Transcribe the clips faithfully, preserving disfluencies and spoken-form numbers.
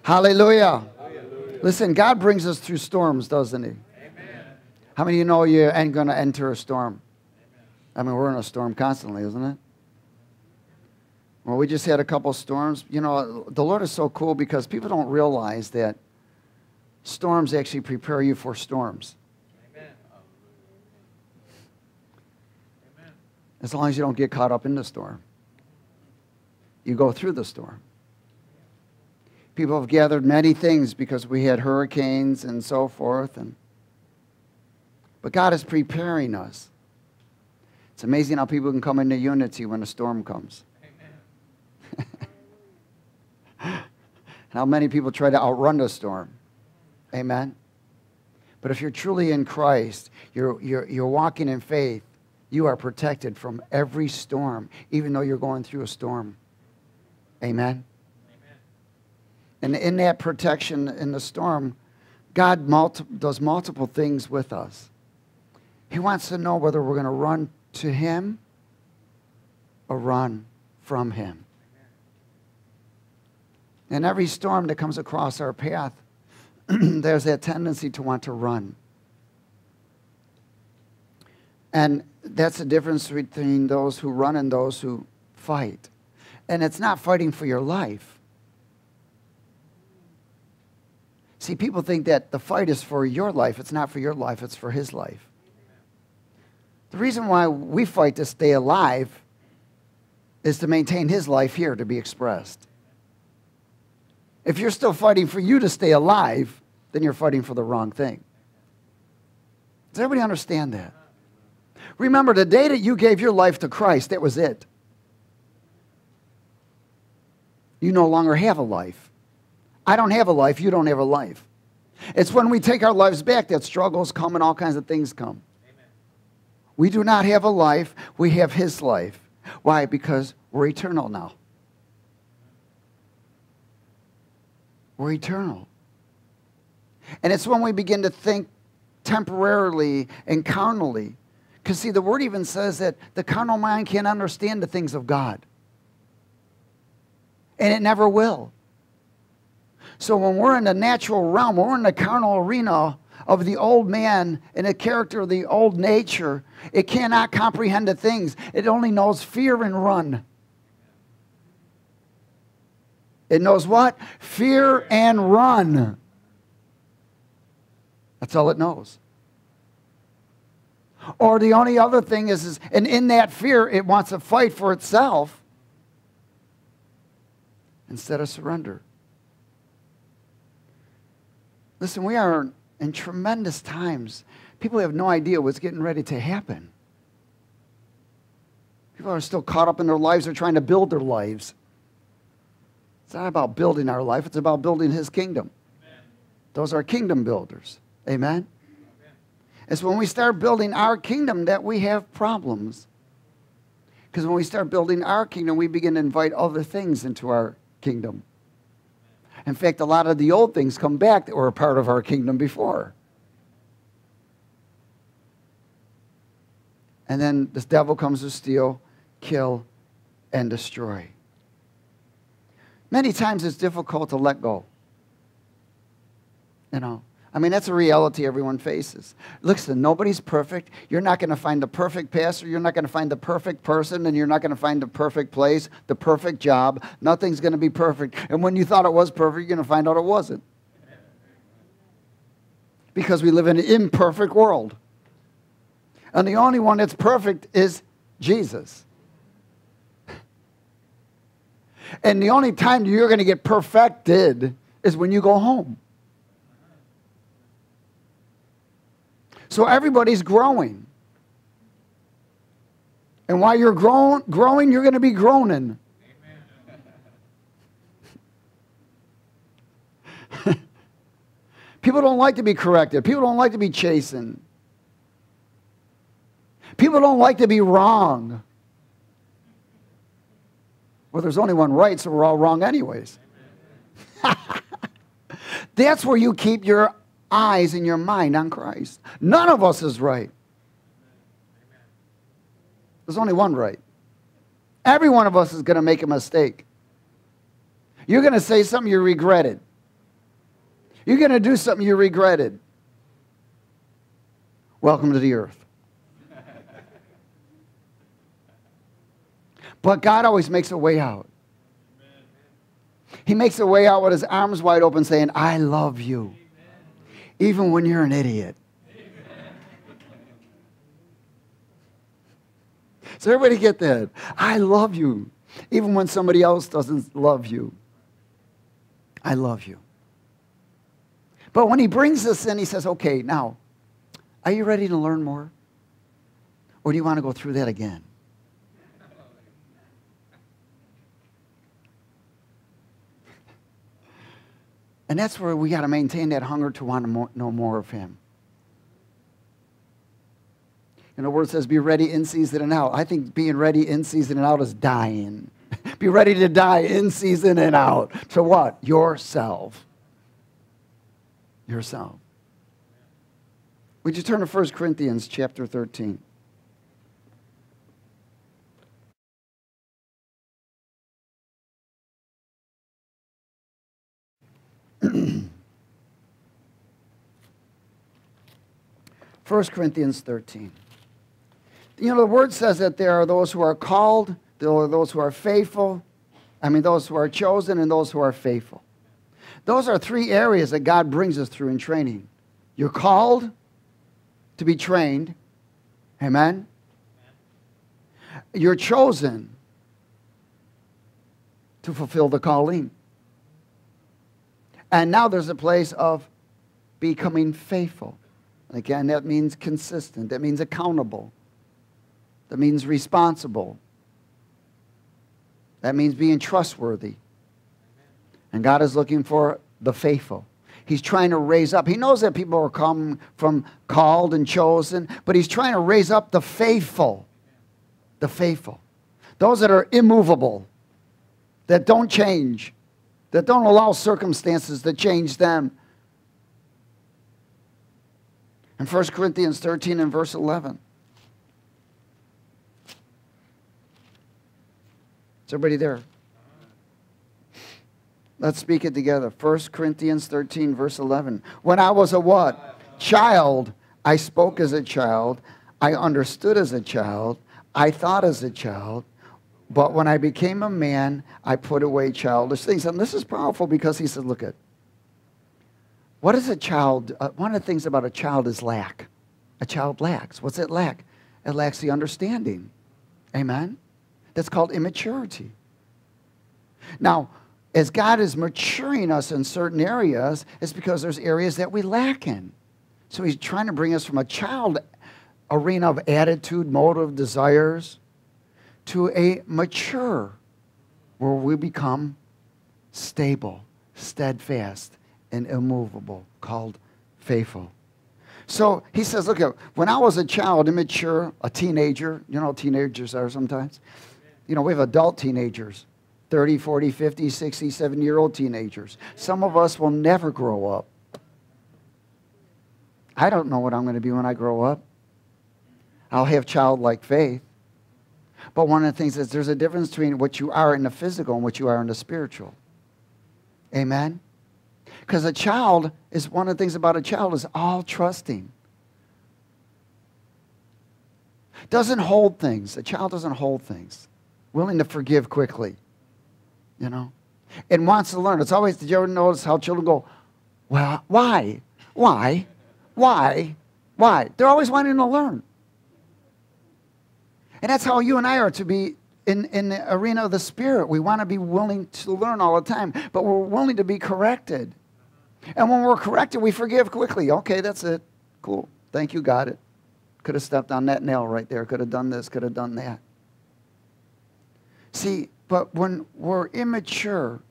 Hallelujah. Hallelujah. Listen, God brings us through storms, doesn't he? Amen. How many of you know you ain't going to enter a storm? Amen. I mean, we're in a storm constantly, isn't it? Well, we just had a couple storms. You know, the Lord is so cool because people don't realize that storms actually prepare you for storms. Amen. As long as you don't get caught up in the storm. You go through the storm. People have gathered many things because we had hurricanes and so forth. And, but God is preparing us. It's amazing how people can come into unity when a storm comes. Amen. How many people try to outrun the storm. Amen. But if you're truly in Christ, you're, you're, you're walking in faith, you are protected from every storm, even though you're going through a storm. Amen. And in that protection in the storm, God multi- does multiple things with us. He wants to know whether we're going to run to him or run from him. In every storm that comes across our path, there's that tendency to want to run. And that's the difference between those who run and those who fight. And it's not fighting for your life. See, people think that the fight is for your life. It's not for your life. It's for his life. The reason why we fight to stay alive is to maintain his life here to be expressed. If you're still fighting for you to stay alive, then you're fighting for the wrong thing. Does everybody understand that? Remember, the day that you gave your life to Christ, that was it. You no longer have a life. I don't have a life, you don't have a life. It's when we take our lives back that struggles come and all kinds of things come. Amen. We do not have a life, we have his life. Why? Because we're eternal now. We're eternal. And it's when we begin to think temporarily and carnally. Because see, the word even says that the carnal mind can't understand the things of God. And it never will. So when we're in the natural realm, when we're in the carnal arena of the old man and the character of the old nature, it cannot comprehend the things. It only knows fear and run. It knows what? Fear and run. That's all it knows. Or the only other thing is, is and in that fear, it wants to fight for itself instead of surrender. Listen, we are in tremendous times. People have no idea what's getting ready to happen. People are still caught up in their lives. They're trying to build their lives. It's not about building our life. It's about building his kingdom. Amen. Those are kingdom builders. Amen? Amen? It's when we start building our kingdom that we have problems. Because when we start building our kingdom, we begin to invite other things into our kingdom. In fact, a lot of the old things come back that were a part of our kingdom before. And then this devil comes to steal, kill, and destroy. Many times it's difficult to let go. You know, I mean, that's a reality everyone faces. Listen, nobody's perfect. You're not going to find the perfect pastor. You're not going to find the perfect person, and you're not going to find the perfect place, the perfect job. Nothing's going to be perfect. And when you thought it was perfect, you're going to find out it wasn't. Because we live in an imperfect world. And the only one that's perfect is Jesus. And the only time you're going to get perfected is when you go home. So everybody's growing. And while you're grow growing, you're going to be groaning. People don't like to be corrected. People don't like to be chastened. People don't like to be wrong. Well, there's only one right, so we're all wrong anyways. That's where you keep your eyes and your mind on Christ. None of us is right. There's only one right. Every one of us is going to make a mistake. You're going to say something you regretted. You're going to do something you regretted. Welcome to the earth. But God always makes a way out. He makes a way out with his arms wide open saying, I love you. Even when you're an idiot. Does everybody get that? I love you. Even when somebody else doesn't love you. I love you. But when he brings us in, he says, okay, now, are you ready to learn more? Or do you want to go through that again? And that's where we got to maintain that hunger to want to know more of him. And the word says, be ready in season and out. I think being ready in season and out is dying. Be ready to die in season and out. To what? Yourself. Yourself. Would you turn to First Corinthians chapter thirteen? First Corinthians thirteen. You know, the word says that there are those who are called, there are those who are faithful, I mean those who are chosen and those who are faithful. Those are three areas that God brings us through in training. You're called to be trained. Amen? You're chosen to fulfill the calling. And now there's a place of becoming faithful. Again, that means consistent. That means accountable. That means responsible. That means being trustworthy. And God is looking for the faithful. He's trying to raise up. He knows that people are come from called and chosen, but he's trying to raise up the faithful. The faithful. Those that are immovable. That don't change. That don't allow circumstances to change them. In First Corinthians thirteen and verse eleven. Is everybody there? Let's speak it together. First Corinthians thirteen, verse eleven. When I was a what? Child, I spoke as a child. I understood as a child. I thought as a child. But when I became a man, I put away childish things. And this is powerful because he said, look at, what is a child? Uh, one of the things about a child is lack. A child lacks. What's it lack? It lacks the understanding. Amen? That's called immaturity. Now, as God is maturing us in certain areas, it's because there's areas that we lack in. So he's trying to bring us from a child arena of attitude, motive, desires, to a mature, where we become stable, steadfast, and immovable, called faithful. So he says, look, when I was a child, immature, a teenager, you know how teenagers are sometimes? You know, we have adult teenagers, thirty, forty, fifty, sixty, seventy-year-old teenagers. Some of us will never grow up. I don't know what I'm going to be when I grow up. I'll have childlike faith. But one of the things is there's a difference between what you are in the physical and what you are in the spiritual. Amen? Because a child is, one of the things about a child is all trusting. Doesn't hold things. A child doesn't hold things. Willing to forgive quickly. You know? And wants to learn. It's always, did you ever notice how children go, well, why? Why? Why? Why? They're always wanting to learn. And that's how you and I are to be in, in the arena of the Spirit. We want to be willing to learn all the time, but we're willing to be corrected. And when we're corrected, we forgive quickly. Okay, that's it. Cool. Thank you, got it. Could have stepped on that nail right there. Could have done this, could have done that. See, but when we're immature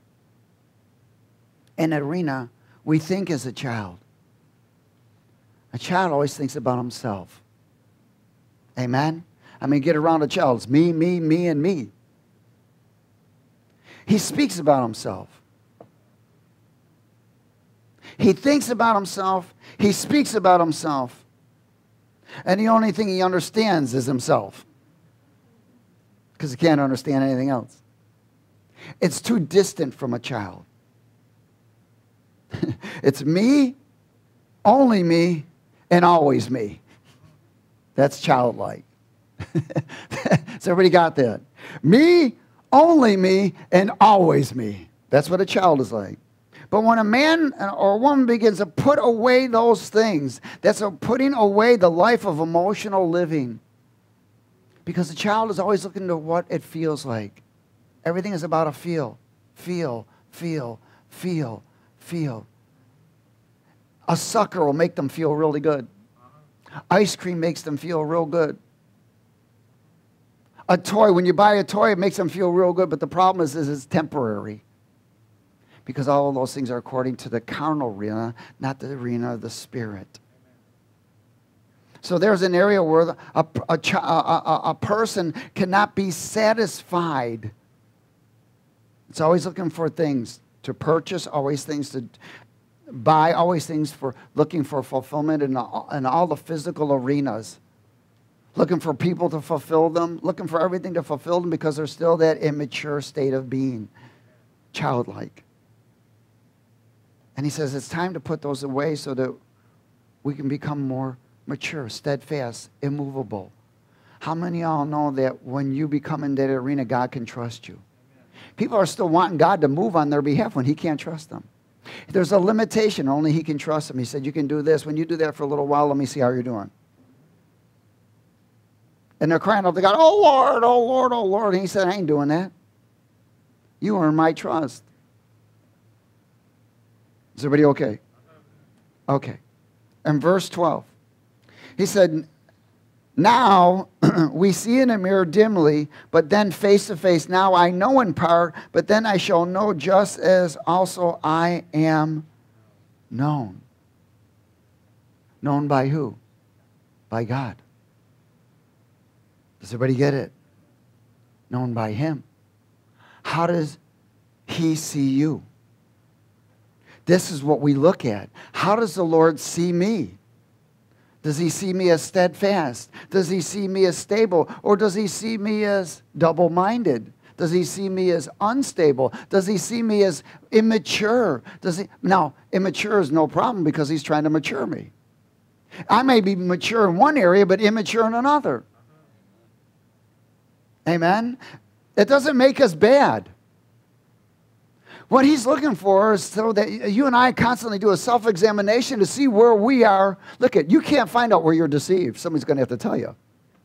in an arena, we think as a child. A child always thinks about himself. Amen? I mean, get around a child. It's me, me, me, and me. He speaks about himself. He thinks about himself. He speaks about himself. And the only thing he understands is himself. Because he can't understand anything else. It's too distant from a child. It's me, only me, and always me. That's childlike. So everybody got that? Me, only me, and always me. That's what a child is like. But when a man or a woman begins to put away those things, that's a putting away the life of emotional living. Because the child is always looking to what it feels like. Everything is about a feel. Feel, feel, feel, feel. A sucker will make them feel really good. Ice cream makes them feel real good. A toy, when you buy a toy, it makes them feel real good, but the problem is, is it's temporary. Because all of those things are according to the carnal arena, not the arena of the spirit. So there's an area where a, a, a, a person cannot be satisfied. It's always looking for things to purchase, always things to buy, always things for looking for fulfillment in all, in all the physical arenas. Looking for people to fulfill them, looking for everything to fulfill them because they're still that immature state of being, childlike. And he says it's time to put those away so that we can become more mature, steadfast, immovable. How many of y'all know that when you become in that arena, God can trust you? People are still wanting God to move on their behalf when he can't trust them. There's a limitation. Only he can trust them. He said, you can do this. When you do that for a little while, let me see how you're doing. And they're crying out to God, oh, Lord, oh, Lord, oh, Lord. And he said, I ain't doing that. You earn my trust. Is everybody okay? Okay. And verse twelve. He said, now we see in a mirror dimly, but then face to face. Now I know in part, but then I shall know just as also I am known. Known by who? By God. Does everybody get it? Known by him. How does he see you? This is what we look at. How does the Lord see me? Does he see me as steadfast? Does he see me as stable? Or does he see me as double-minded? Does he see me as unstable? Does he see me as immature? Does he? Now, immature is no problem because he's trying to mature me. I may be mature in one area, but immature in another. Amen? It doesn't make us bad. What he's looking for is so that you and I constantly do a self-examination to see where we are. Look at, you can't find out where you're deceived. Somebody's going to have to tell you.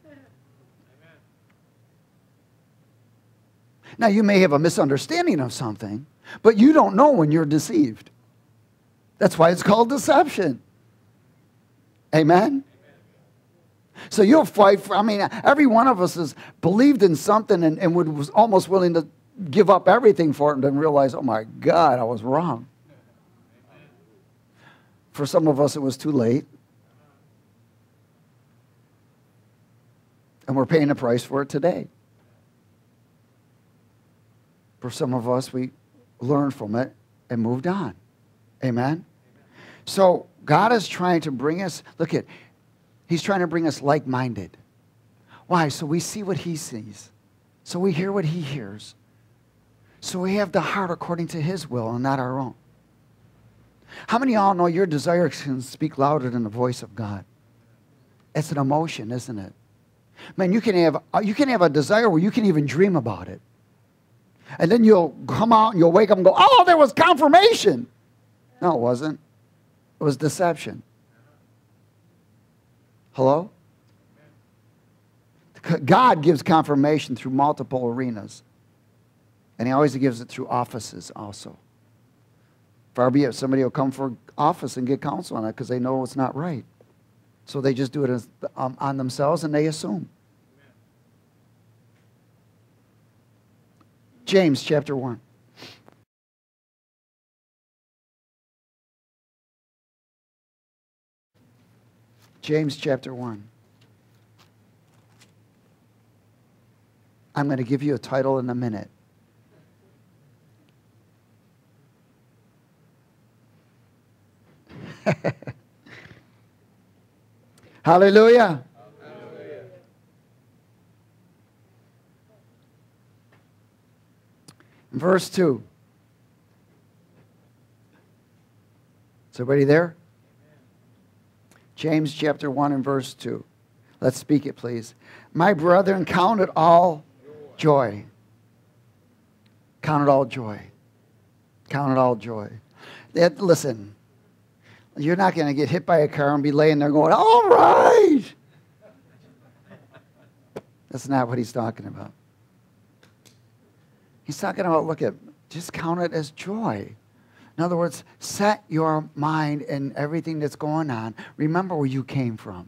Now, you may have a misunderstanding of something, but you don't know when you're deceived. That's why it's called deception. Amen? So you'll fight for, I mean, every one of us has believed in something and, and would, was almost willing to give up everything for it and then realize, oh my God, I was wrong. For some of us, it was too late. And we're paying the price for it today. For some of us, we learned from it and moved on. Amen? So God is trying to bring us, look at, he's trying to bring us like-minded. Why? So we see what he sees. So we hear what he hears. So we have the heart according to his will and not our own. How many of y'all know your desire can speak louder than the voice of God? It's an emotion, isn't it? Man, you can have, you can have a desire where you can even dream about it. And then you'll come out and you'll wake up and go, oh, there was confirmation. No, it wasn't. It was deception. Hello? God gives confirmation through multiple arenas. And he always gives it through offices also. Far be it, somebody will come for office and get counsel on it because they know it's not right. So they just do it as, um, on themselves and they assume. James chapter one. James chapter one. I'm going to give you a title in a minute. Hallelujah. Hallelujah. Verse two. Is everybody there? James chapter one and verse two. Let's speak it, please. My brethren, count it all joy. Count it all joy. Count it all joy. That, listen, you're not going to get hit by a car and be laying there going, all right. That's not what he's talking about. He's talking about, look at, just count it as joy. In other words, set your mind in everything that's going on. Remember where you came from.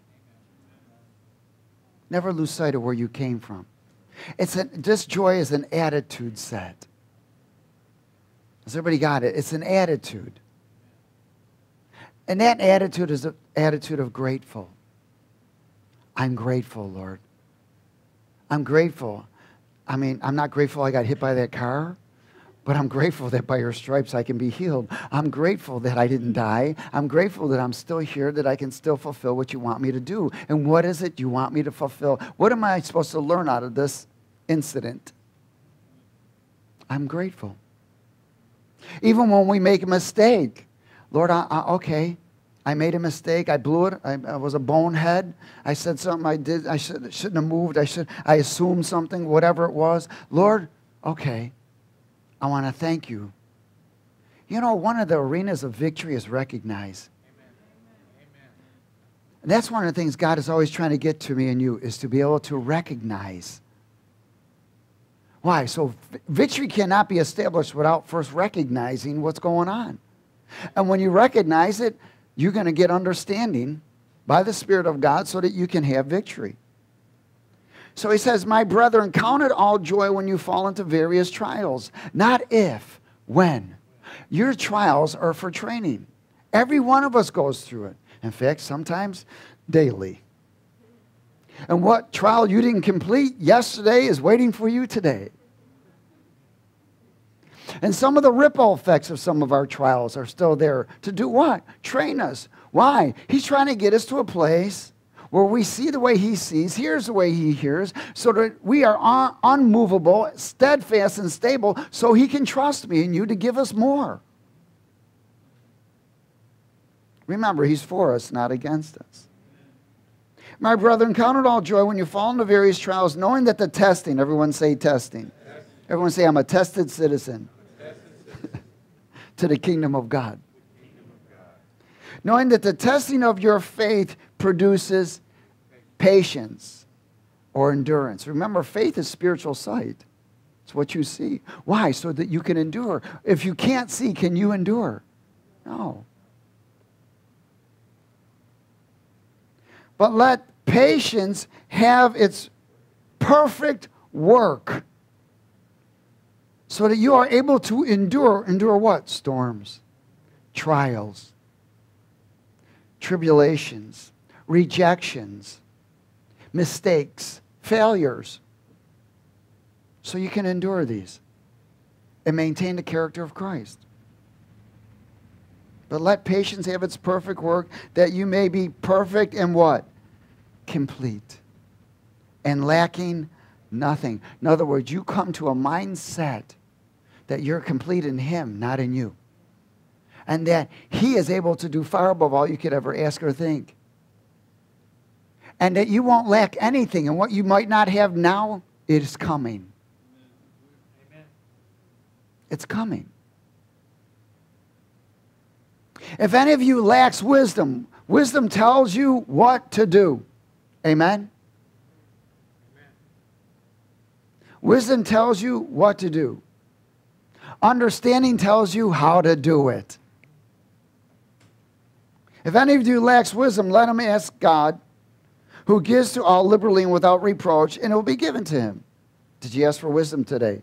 Never lose sight of where you came from. It's a, this joy is an attitude set. Has everybody got it? It's an attitude. And that attitude is an attitude of grateful. I'm grateful, Lord. I'm grateful. I mean, I'm not grateful I got hit by that car. But I'm grateful that by your stripes I can be healed. I'm grateful that I didn't die. I'm grateful that I'm still here, that I can still fulfill what you want me to do. And what is it you want me to fulfill? What am I supposed to learn out of this incident? I'm grateful. Even when we make a mistake. Lord, I, I, okay, I made a mistake. I blew it. I, I was a bonehead. I said something I did. I should, shouldn't have moved. I, should, I assumed something, whatever it was. Lord, okay. I want to thank you. You know, one of the arenas of victory is recognize. Amen. Amen. And that's one of the things God is always trying to get to me and you, is to be able to recognize. Why? So victory cannot be established without first recognizing what's going on. And when you recognize it, you're going to get understanding by the Spirit of God so that you can have victory. So he says, my brethren, count it all joy when you fall into various trials. Not if, when. Your trials are for training. Every one of us goes through it. In fact, sometimes daily. And what trial you didn't complete yesterday is waiting for you today. And some of the ripple effects of some of our trials are still there. To do what? Train us. Why? He's trying to get us to a place where we see the way he sees, hears the way he hears, so that we are un unmovable, steadfast, and stable, so he can trust me and you to give us more. Remember, he's for us, not against us. My brethren, count it all joy when you fall into various trials, knowing that the testing, everyone say testing. Testing. Everyone say, I'm a tested citizen, a tested citizen. To the kingdom of God. Knowing that the testing of your faith produces patience or endurance. Remember, faith is spiritual sight. It's what you see. Why? So that you can endure. If you can't see, can you endure? No. But let patience have its perfect work, so that you are able to endure. Endure what? Storms, trials, tribulations, rejections, mistakes, failures. So you can endure these and maintain the character of Christ. But let patience have its perfect work, that you may be perfect and what? Complete. And lacking nothing. In other words, you come to a mindset that you're complete in him, not in you. And that he is able to do far above all you could ever ask or think. And that you won't lack anything. And what you might not have now, it is coming. Amen. It's coming. If any of you lacks wisdom, wisdom tells you what to do. Amen? Amen. Wisdom tells you what to do. Understanding tells you how to do it. If any of you lacks wisdom, let him ask God, who gives to all liberally and without reproach, and it will be given to him. Did you ask for wisdom today?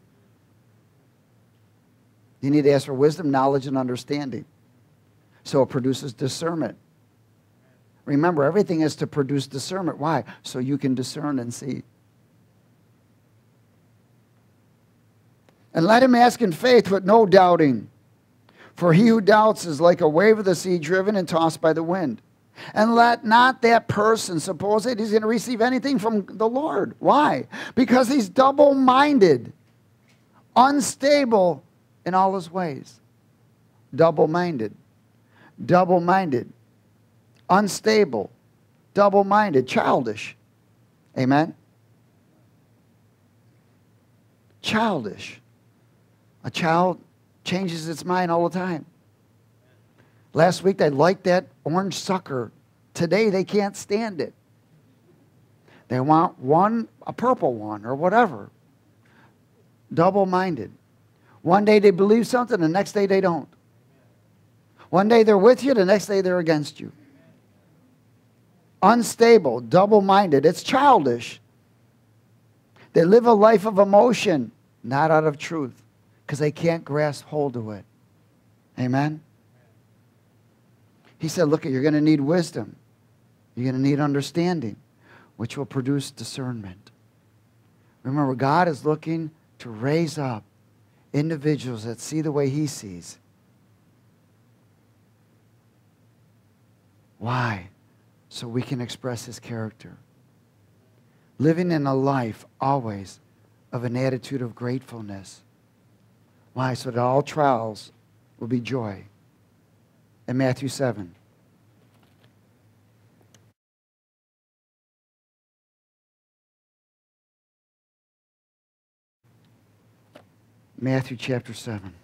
You need to ask for wisdom, knowledge, and understanding. So it produces discernment. Remember, everything is to produce discernment. Why? So you can discern and see. And let him ask in faith with no doubting. For he who doubts is like a wave of the sea driven and tossed by the wind. And let not that person suppose that he's going to receive anything from the Lord. Why? Because he's double-minded, unstable in all his ways. Double-minded. double-minded, unstable, double-minded, childish. Amen? Childish. A child changes its mind all the time. Last week they liked that orange sucker. Today they can't stand it. They want one, a purple one or whatever. Double-minded. One day they believe something, the next day they don't. One day they're with you, the next day they're against you. Unstable, double-minded. It's childish. They live a life of emotion, not out of truth, because they can't grasp hold of it. Amen? He said, look, you're going to need wisdom. You're going to need understanding, which will produce discernment. Remember, God is looking to raise up individuals that see the way He sees. Why? So we can express His character. Living in a life always of an attitude of gratefulness. Why? So that all trials will be joy. In Matthew seven. Matthew chapter seven.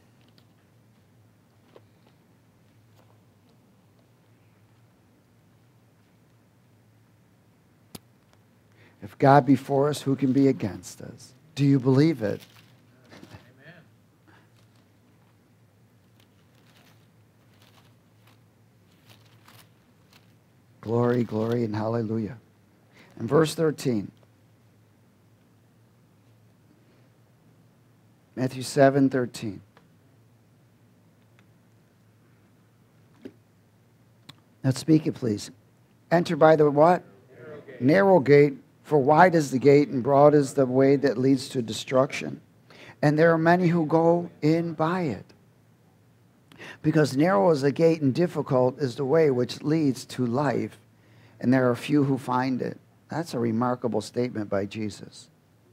If God be for us, who can be against us? Do you believe it? Amen. Glory, glory, and hallelujah. In verse thirteen. Matthew seven thirteen. Now speak it, please. Enter by the what? Narrow gate. Narrow gate, for wide is the gate and broad is the way that leads to destruction. And there are many who go in by it. Because narrow is the gate and difficult is the way which leads to life, and there are few who find it. That's a remarkable statement by Jesus.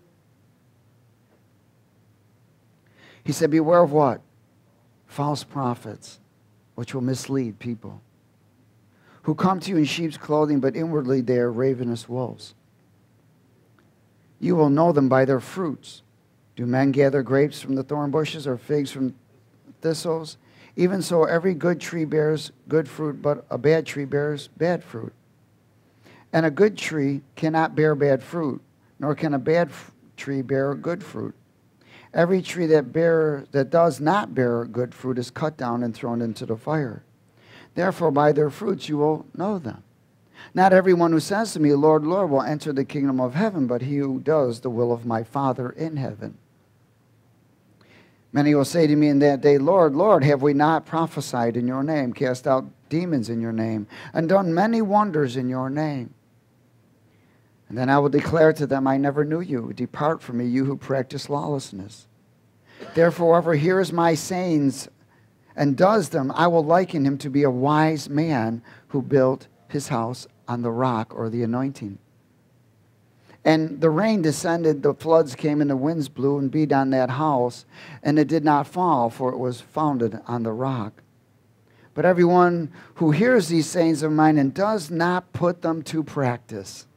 He said, beware of what? False prophets, which will mislead people, who come to you in sheep's clothing, but inwardly they are ravenous wolves. You will know them by their fruits. Do men gather grapes from the thorn bushes or figs from thistles? Even so, every good tree bears good fruit, but a bad tree bears bad fruit. And a good tree cannot bear bad fruit, nor can a bad tree bear good fruit. Every tree that bear that does not bear good fruit is cut down and thrown into the fire. Therefore, by their fruits you will know them. Not everyone who says to me, Lord, Lord, will enter the kingdom of heaven, but he who does the will of my Father in heaven. Many will say to me in that day, Lord, Lord, have we not prophesied in your name, cast out demons in your name, and done many wonders in your name? And then I will declare to them, I never knew you. Depart from me, you who practice lawlessness. Therefore, whoever hears my sayings and does them, I will liken him to be a wise man who built his house on the rock or the anointing. And the rain descended, the floods came, and the winds blew and beat on that house, and it did not fall, for it was founded on the rock. But everyone who hears these sayings of mine and does not put them to practice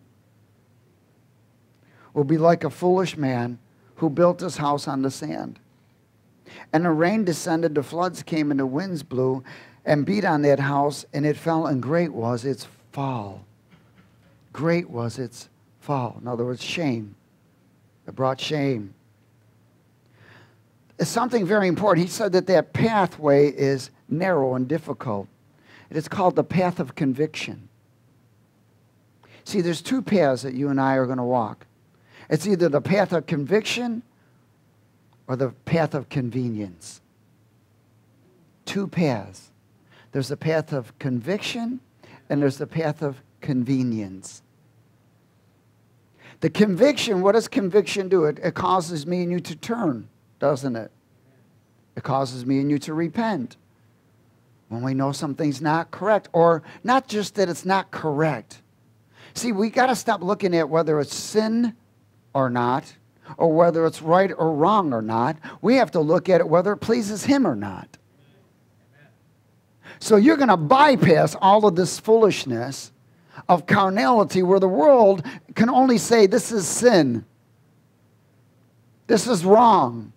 will be like a foolish man who built his house on the sand. And the rain descended, the floods came, and the winds blew and beat on that house, and it fell, and great was its fall. Great was its fall. In other words, shame. It brought shame. It's something very important. He said that that pathway is narrow and difficult. It is called the path of conviction. See, there's two paths that you and I are going to walk. It's either the path of conviction or the path of convenience. Two paths. There's the path of conviction and there's the path of convenience. The conviction, what does conviction do? It, it causes me and you to turn, doesn't it? It causes me and you to repent when we know something's not correct, or not just that it's not correct. See, we got to stop looking at whether it's sin or not, or whether it's right or wrong or not. We have to look at it whether it pleases Him or not. So you're going to bypass all of this foolishness of carnality where the world can only say this is sin. This is wrong.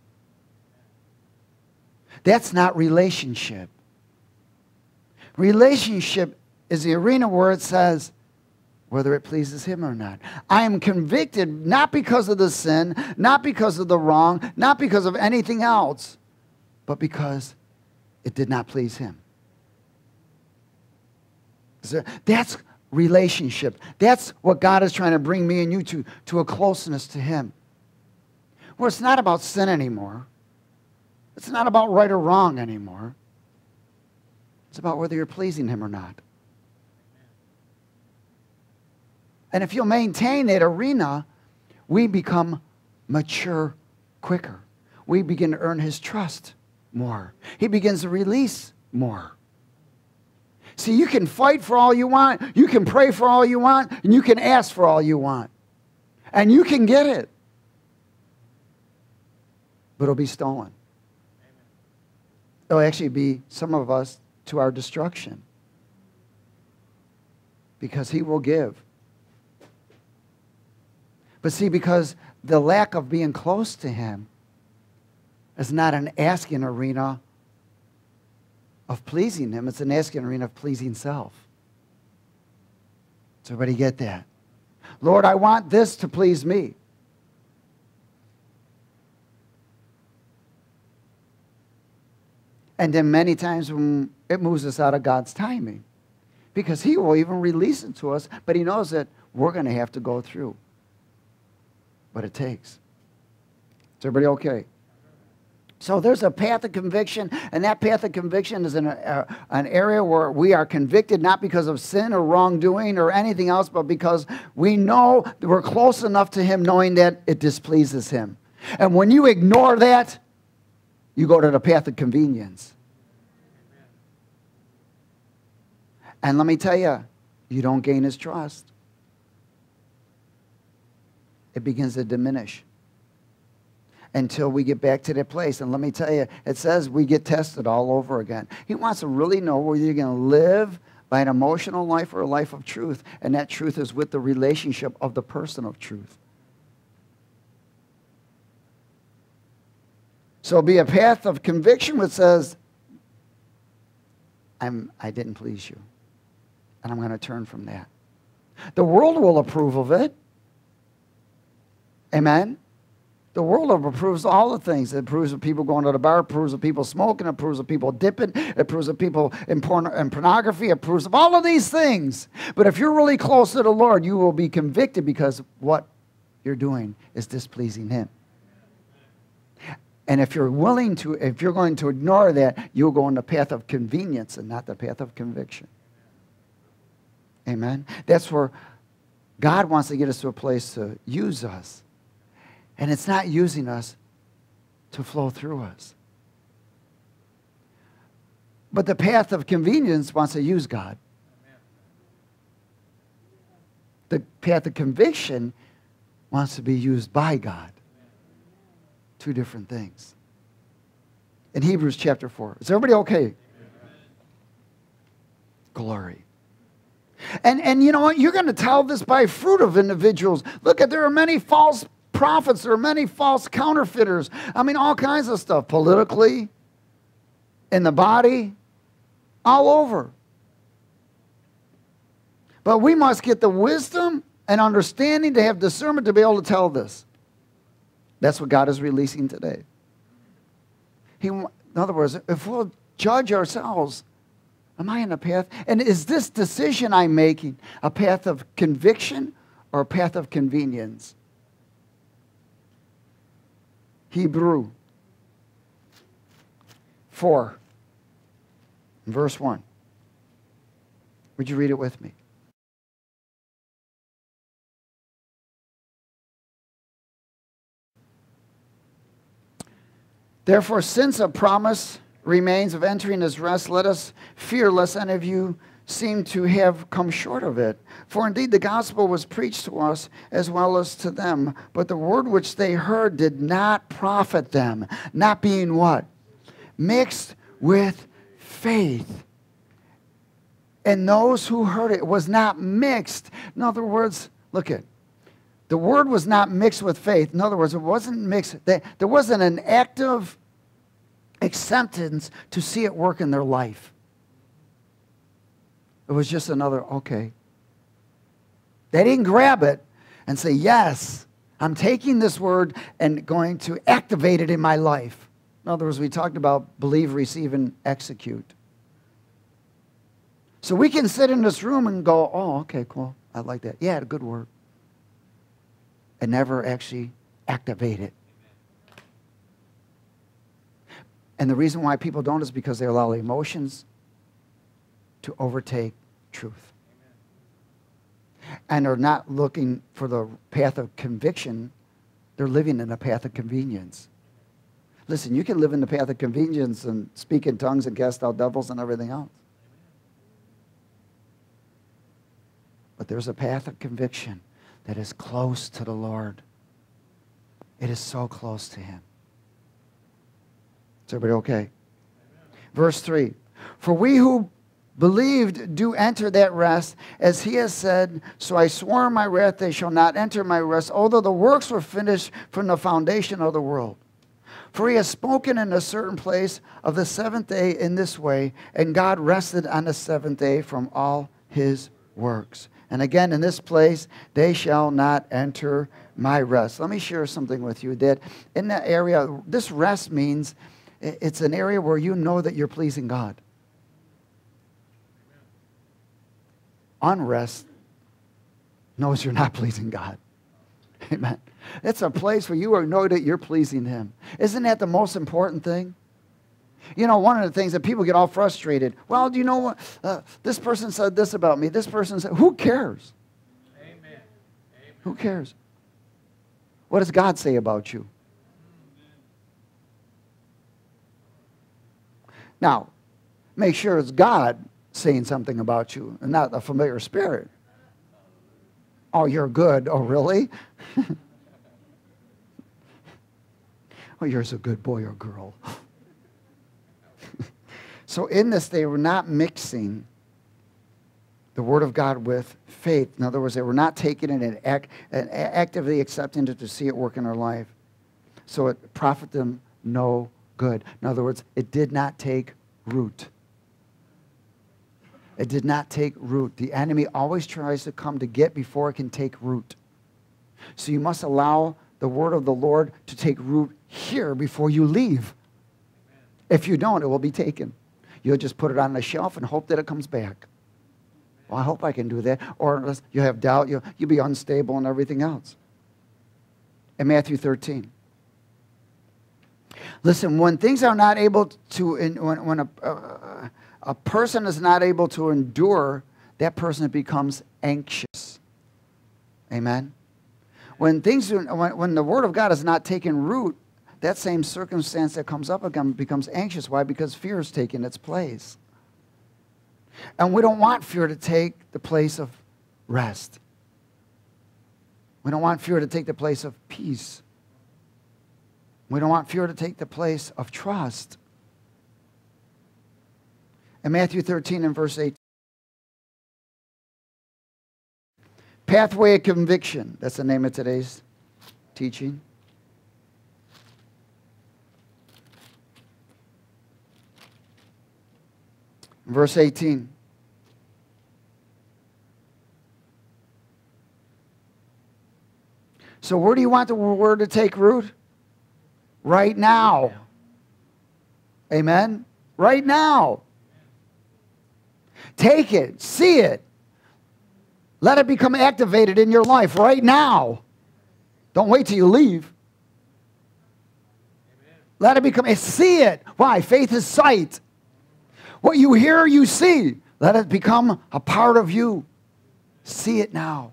That's not relationship. Relationship is the arena where it says whether it pleases him or not. I am convicted not because of the sin, not because of the wrong, not because of anything else, but because it did not please him. So that's relationship. That's what God is trying to bring me and you to, to a closeness to him. Where it's not about sin anymore. It's not about right or wrong anymore. It's about whether you're pleasing him or not. And if you'll maintain that arena, we become mature quicker. We begin to earn his trust more. He begins to release more. See, you can fight for all you want. You can pray for all you want. And you can ask for all you want. And you can get it. But it'll be stolen. It'll actually be, some of us, to our destruction. Because he will give. But see, because the lack of being close to him is not an asking arena of pleasing him. It's an asking arena of pleasing self. Does everybody get that? Lord, I want this to please me. And then many times when it moves us out of God's timing. Because he will even release it to us, but he knows that we're going to have to go through what it takes. Is everybody okay? So there's a path of conviction, and that path of conviction is an, uh, an area where we are convicted not because of sin or wrongdoing or anything else, but because we know that we're close enough to him knowing that it displeases him. And when you ignore that, you go to the path of convenience. And let me tell you, you don't gain his trust. It begins to diminish until we get back to that place. And let me tell you, it says we get tested all over again. He wants to really know whether you're going to live by an emotional life or a life of truth. And that truth is with the relationship of the person of truth. So it'll be a path of conviction which says, I'm, I didn't please you. And I'm going to turn from that. The world will approve of it. Amen? The world approves all the things. It approves of people going to the bar, it approves of people smoking, it approves of people dipping, it approves of people in, porn in pornography, it approves of all of these things. But if you're really close to the Lord, you will be convicted because what you're doing is displeasing him. And if you're willing to, if you're going to ignore that, you'll go on the path of convenience and not the path of conviction. Amen? That's where God wants to get us to a place to use us. And it's not using us to flow through us. But the path of convenience wants to use God. The path of conviction wants to be used by God. Two different things. In Hebrews chapter four. Is everybody okay? Glory. And, and you know what? You're going to tell this by fruit of individuals. Look, at there are many false prophets. There are many false counterfeiters. I mean, all kinds of stuff. Politically, in the body, all over. But we must get the wisdom and understanding to have discernment to be able to tell this. That's what God is releasing today. He, in other words, if we'll judge ourselves, am I in a path? And is this decision I'm making a path of conviction or a path of convenience? Hebrew four, verse one. Would you read it with me? Therefore, since a promise remains of entering his rest, let us fear lest any of you seem to have come short of it. For indeed the gospel was preached to us as well as to them, but the word which they heard did not profit them, not being what? Mixed with faith And those who heard it was not mixed. In other words, look at the word was not mixed with faith. In other words, it wasn't mixed. There wasn't an active acceptance to see it work in their life. It was just another, okay. They didn't grab it and say, yes, I'm taking this word and going to activate it in my life. In other words, we talked about believe, receive, and execute. So we can sit in this room and go, oh, okay, cool. I like that. Yeah, a good word. And never actually activate it. And the reason why people don't is because they allow emotions to overtake truth. And are not looking for the path of conviction. They're living in a path of convenience. Listen, you can live in the path of convenience and speak in tongues and cast out devils and everything else. But there's a path of conviction that is close to the Lord. It is so close to Him. Is everybody okay? Amen. Verse three. For we who believed do enter that rest, as He has said, so I swore in my wrath they shall not enter my rest, although the works were finished from the foundation of the world. For He has spoken in a certain place of the seventh day in this way, and God rested on the seventh day from all His works. And again, in this place, they shall not enter my rest. Let me share something with you that in that area, this rest means it's an area where you know that you're pleasing God. Unrest knows you're not pleasing God. Amen. It's a place where you know that you're pleasing Him. Isn't that the most important thing? You know, one of the things that people get all frustrated. Well, do you know what? Uh, this person said this about me. This person said, who cares? Amen. Amen. Who cares? What does God say about you? Now, make sure it's God saying something about you and not a familiar spirit. Oh, you're good. Oh, really? Oh, you're a good boy or girl. So in this, they were not mixing the Word of God with faith. In other words, they were not taking it and, act, and actively accepting it to see it work in their life. So it profited them no good. In other words, it did not take root. It did not take root. The enemy always tries to come to get before it can take root. So you must allow the Word of the Lord to take root here before you leave. If you don't, it will be taken. You'll just put it on the shelf and hope that it comes back. Well, I hope I can do that. Or unless you have doubt, you'll, you'll be unstable and everything else. In Matthew thirteen. Listen, when things are not able to, when, when a, uh, a person is not able to endure, that person becomes anxious. Amen? When things, when, when the Word of God is not taking root, that same circumstance that comes up again becomes anxious. Why? Because fear is taking its place. And we don't want fear to take the place of rest. We don't want fear to take the place of peace. We don't want fear to take the place of trust. In Matthew thirteen and verse eight, pathway of conviction. That's the name of today's teaching. Verse eighteen. So where do you want the word to take root? Right now. Amen? Right now. Take it. See it. Let it become activated in your life right now. Don't wait till you leave. Amen. Let it become, see it. Why? Faith is sight. What you hear, you see. Let it become a part of you. See it now.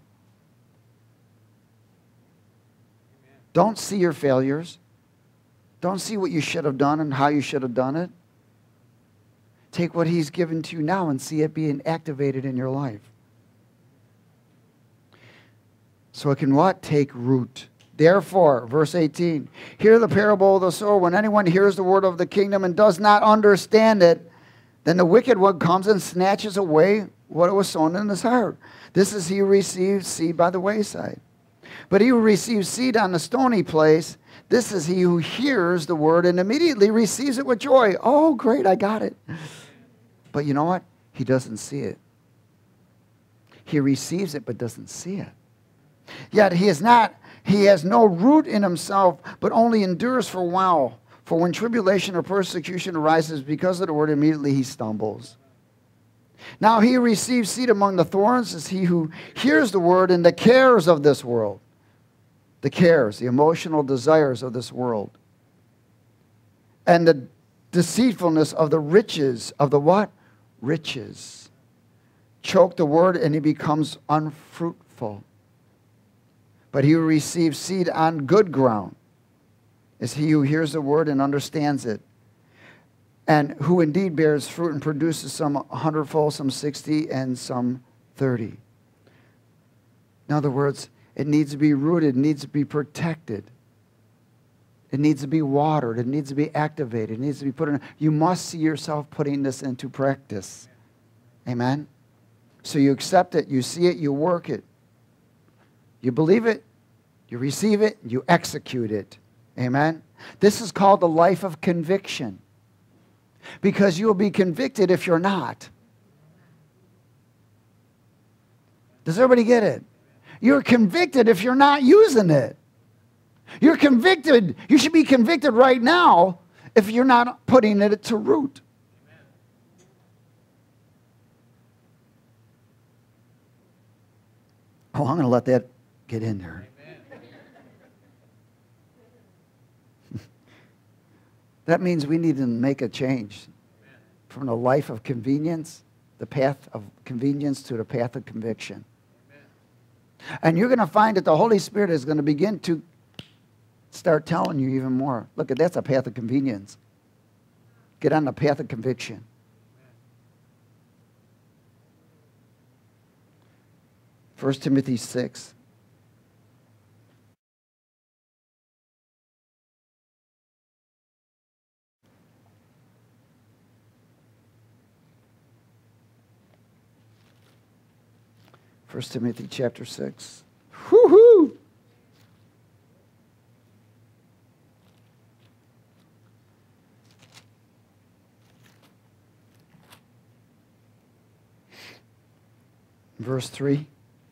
Amen. Don't see your failures. Don't see what you should have done and how you should have done it. Take what He's given to you now and see it being activated in your life. So it can what? Take root. Therefore, verse eighteen, hear the parable of the sower. When anyone hears the word of the kingdom and does not understand it, then the wicked one comes and snatches away what was sown in his heart. This is he who receives seed by the wayside. But he who receives seed on the stony place, this is he who hears the word and immediately receives it with joy. Oh, great, I got it. But you know what? He doesn't see it. He receives it but doesn't see it. Yet he is not, he has no root in himself, but only endures for a while. For when tribulation or persecution arises because of the word, immediately he stumbles. Now he who receives seed among the thorns is he who hears the word and the cares of this world. The cares, the emotional desires of this world. And the deceitfulness of the riches, of the what? Riches. Choke the word and he becomes unfruitful. But he who receives seed on good ground is he who hears the word and understands it, and who indeed bears fruit and produces some a hundredfold, some sixty, and some thirty. In other words, it needs to be rooted, it needs to be protected. It needs to be watered, it needs to be activated, it needs to be put in. You must see yourself putting this into practice. Amen? So you accept it, you see it, you work it. You believe it, you receive it, you execute it. Amen? This is called the life of conviction. Because you will be convicted if you're not. Does everybody get it? You're convicted if you're not using it. You're convicted. You should be convicted right now if you're not putting it to root. Oh, I'm going to let that get in there. That means we need to make a change from the life of convenience, the path of convenience, to the path of conviction. Amen. And you're going to find that the Holy Spirit is going to begin to start telling you even more. Look, that's a path of convenience. Get on the path of conviction. First Timothy six. First Timothy chapter six. Woo-hoo! Verse three.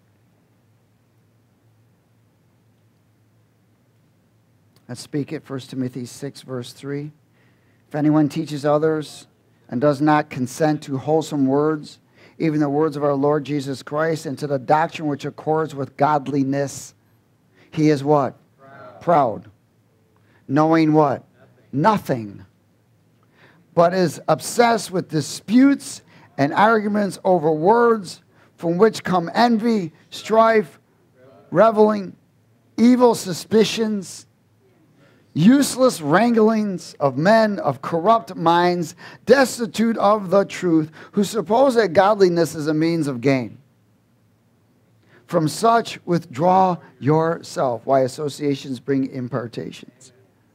Let's speak it. First Timothy six, verse three. If anyone teaches others and does not consent to wholesome words, even the words of our Lord Jesus Christ, and to the doctrine which accords with godliness, he is what? Proud. Proud. Knowing what? Nothing. Nothing. But is obsessed with disputes and arguments over words, from which come envy, strife, reveling, evil suspicions, useless wranglings of men of corrupt minds, destitute of the truth, who suppose that godliness is a means of gain. From such withdraw yourself. Why associations bring impartations.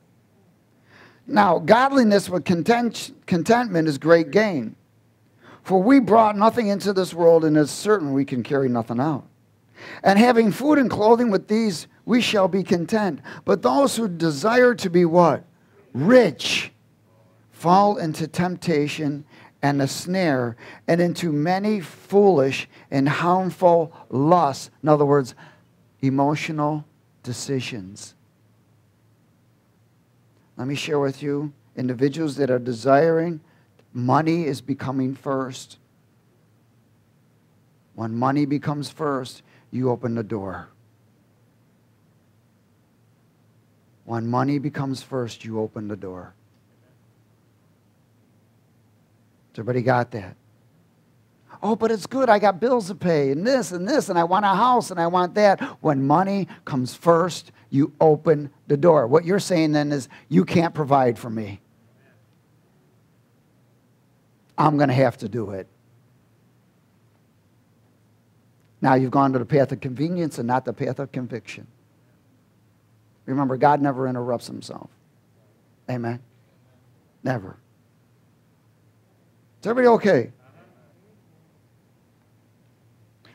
Now, godliness with content, contentment is great gain. For we brought nothing into this world, and it's certain we can carry nothing out. And having food and clothing, with these we shall be content. But those who desire to be what? Rich fall into temptation and a snare, and into many foolish and harmful lusts. In other words, emotional decisions. Let me share with you, individuals that are desiring, money is becoming first. When money becomes first, you open the door. When money becomes first, you open the door. Everybody got that? Oh, but it's good. I got bills to pay and this and this, and I want a house and I want that. When money comes first, you open the door. What you're saying then is, you can't provide for me. I'm going to have to do it. Now you've gone to the path of convenience and not the path of conviction. Remember, God never interrupts himself. Amen? Never. Is everybody okay?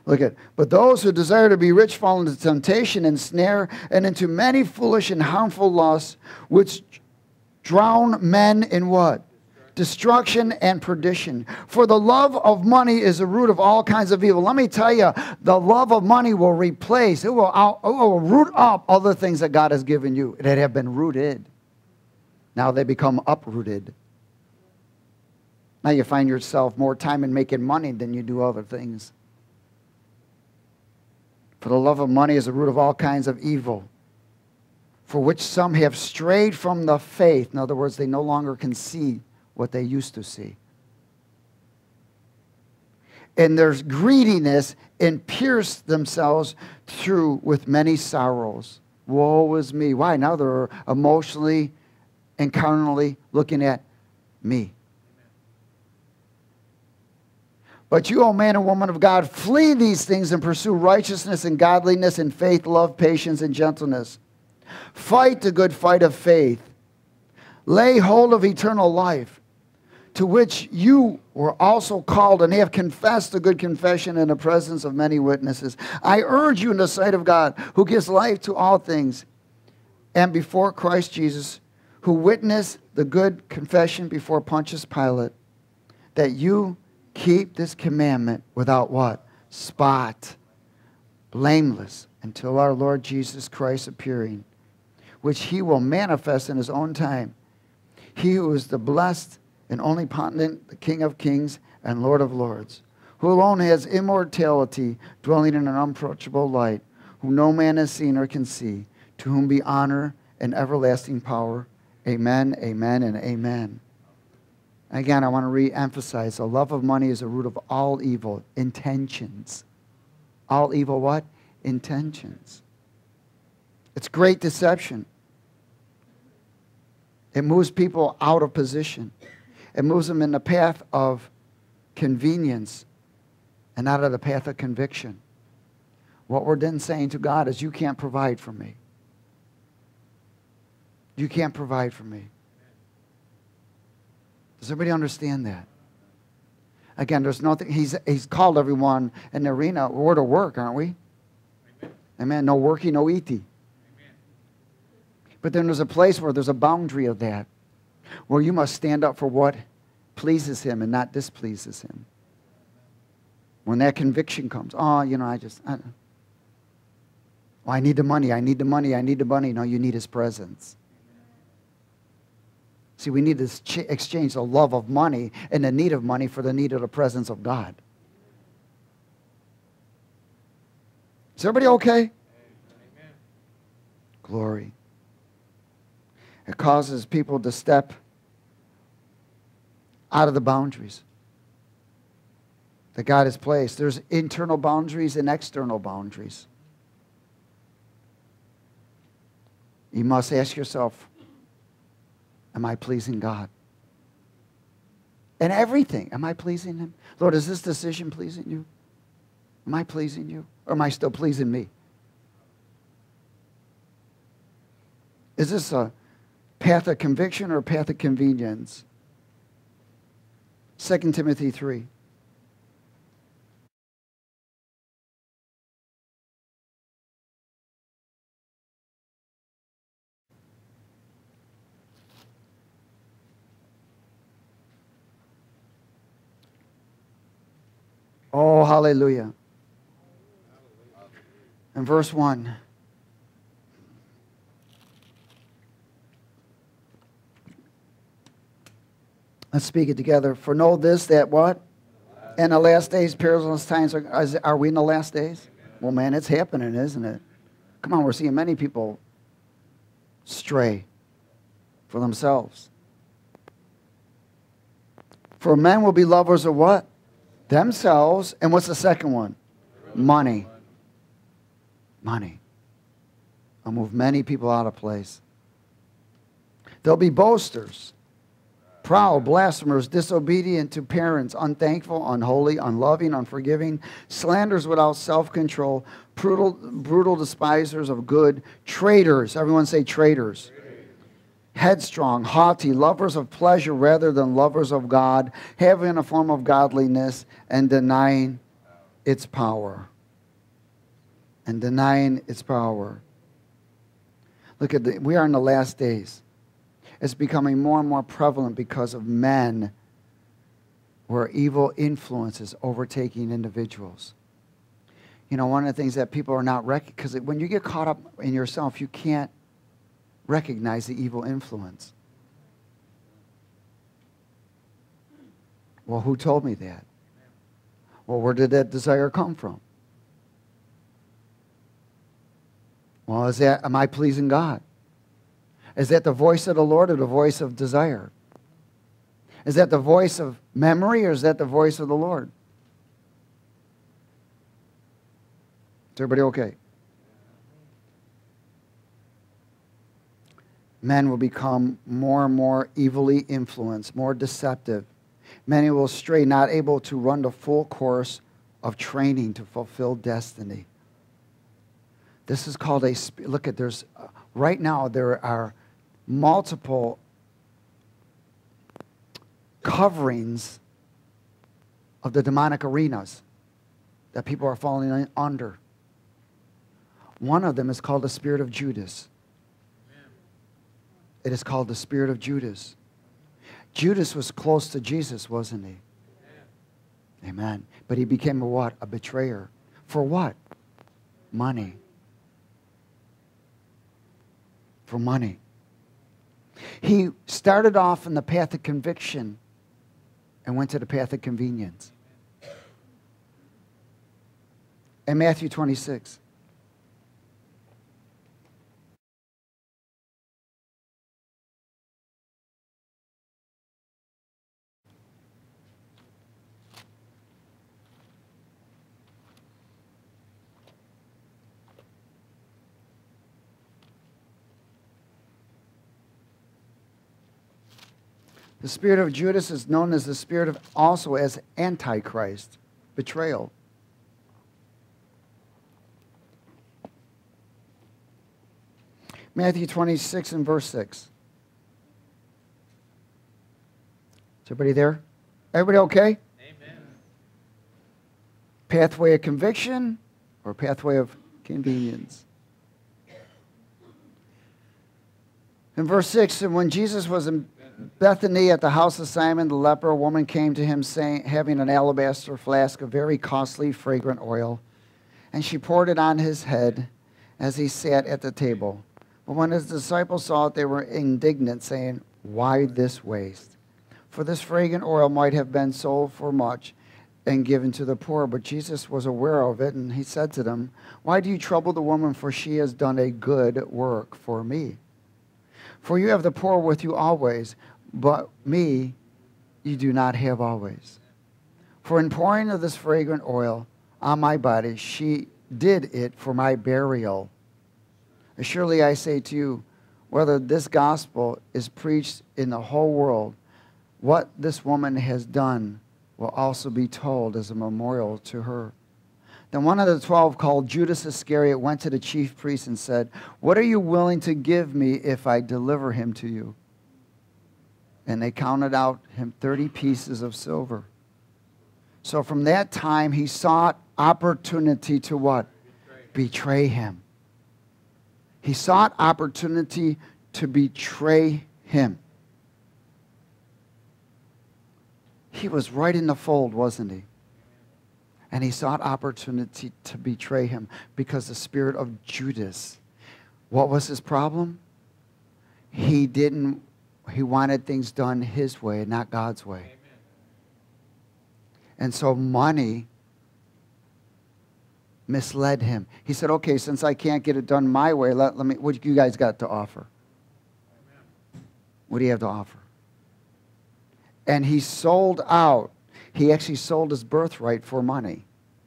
Look at, but those who desire to be rich fall into temptation and snare and into many foolish and harmful lusts, which drown men in what? Destruction and perdition. For the love of money is the root of all kinds of evil. Let me tell you, the love of money will replace, it will, out, it will root up other things that God has given you that have been rooted. Now they become uprooted. Now you find yourself more time in making money than you do other things. For the love of money is the root of all kinds of evil, for which some have strayed from the faith. In other words, they no longer can see what they used to see. And there's greediness and pierced themselves through with many sorrows. Woe is me. Why? Now they're emotionally and carnally looking at me. But you, O man and woman of God, flee these things and pursue righteousness and godliness and faith, love, patience, and gentleness. Fight the good fight of faith. Lay hold of eternal life, to which you were also called and have confessed the good confession in the presence of many witnesses. I urge you in the sight of God, who gives life to all things, and before Christ Jesus, who witnessed the good confession before Pontius Pilate, that you keep this commandment without what? Spot, blameless, until our Lord Jesus Christ appearing, which he will manifest in his own time. He who is the blessed and only potentate, the King of kings and Lord of lords, who alone has immortality, dwelling in an unapproachable light, whom no man has seen or can see, to whom be honor and everlasting power. Amen, amen, and amen. Again, I want to re-emphasize, the love of money is the root of all evil. Intentions. All evil what? Intentions. It's great deception. It moves people out of position. It moves them in the path of convenience and out of the path of conviction. What we're then saying to God is, you can't provide for me. You can't provide for me. Does everybody understand that? Again, there's nothing, he's, he's called everyone in the arena. We're to work, aren't we? Amen. Amen. No working, no eating. Amen. But then there's a place where there's a boundary of that, where you must stand up for what pleases him and not displeases him. When that conviction comes, oh, you know, I just, I, oh, I need the money, I need the money, I need the money. No, you need his presence. See, we need to exchange the love of money and the need of money for the need of the presence of God. Is everybody okay? Amen. Glory. It causes people to step out of the boundaries that God has placed. There's internal boundaries and external boundaries. You must ask yourself, am I pleasing God? In everything, am I pleasing him? Lord, is this decision pleasing you? Am I pleasing you? Or am I still pleasing me? Is this a path of conviction or a path of convenience? Second Timothy three. Oh, hallelujah. In verse one. Let's speak it together. For know this, that what? In the last days, perilous times. Are, are we in the last days? Well, man, it's happening, isn't it? Come on, we're seeing many people stray for themselves. For men will be lovers of what? Themselves. And what's the second one? Money. Money. I'll move many people out of place. They'll be boasters, proud, blasphemers, disobedient to parents, unthankful, unholy, unloving, unforgiving, slanders without self-control, brutal, brutal despisers of good, traitors. Everyone say traitors. Headstrong, haughty, lovers of pleasure rather than lovers of God, having a form of godliness and denying its power. and denying its power. Look at the, we are in the last days. It's becoming more and more prevalent because of men where evil influences overtaking individuals. You know, one of the things that people are not recognizing, because when you get caught up in yourself, you can't recognize the evil influence. Well, who told me that? Well, where did that desire come from? Well, is that, am I pleasing God? Is that the voice of the Lord or the voice of desire? Is that the voice of memory or is that the voice of the Lord? Is everybody okay? Men will become more and more evilly influenced, more deceptive. Many will stray, not able to run the full course of training to fulfill destiny. This is called a, look at, there's, uh, right now there are multiple coverings of the demonic arenas that people are falling under. One of them is called the spirit of Judas. Amen. It is called the spirit of Judas. Judas was close to Jesus, wasn't he? Amen. Amen. But he became a what? A betrayer. For what? Money. For money. He started off in the path of conviction and went to the path of convenience. In Matthew twenty-six. The spirit of Judas is known as the spirit of, also as Antichrist, betrayal. Matthew twenty-six and verse six. Is everybody there? Everybody okay? Amen. Pathway of conviction or pathway of convenience? In verse six, and when Jesus was in Bethany at the house of Simon the leper, a woman came to him saying, having an alabaster flask of very costly fragrant oil, and she poured it on his head as he sat at the table. But when his disciples saw it, they were indignant, saying, why this waste? For this fragrant oil might have been sold for much and given to the poor. But Jesus was aware of it, and he said to them, why do you trouble the woman? For she has done a good work for me. For you have the poor with you always, but me you do not have always. For in pouring of this fragrant oil on my body, she did it for my burial. Surely I say to you, whether this gospel is preached in the whole world, what this woman has done will also be told as a memorial to her. Then one of the twelve, called Judas Iscariot, went to the chief priests and said, what are you willing to give me if I deliver him to you? And they counted out him thirty pieces of silver. So from that time he sought opportunity to what? Betray, betray him. He sought opportunity to betray him. He was right in the fold, wasn't he? And he sought opportunity to betray him because the spirit of Judas. What was his problem? He didn't, he wanted things done his way, not God's way. Amen. And so money misled him. He said, okay, since I can't get it done my way, let, let me, what do you guys got to offer? Amen. What do you have to offer? And he sold out. He actually sold his birthright for money.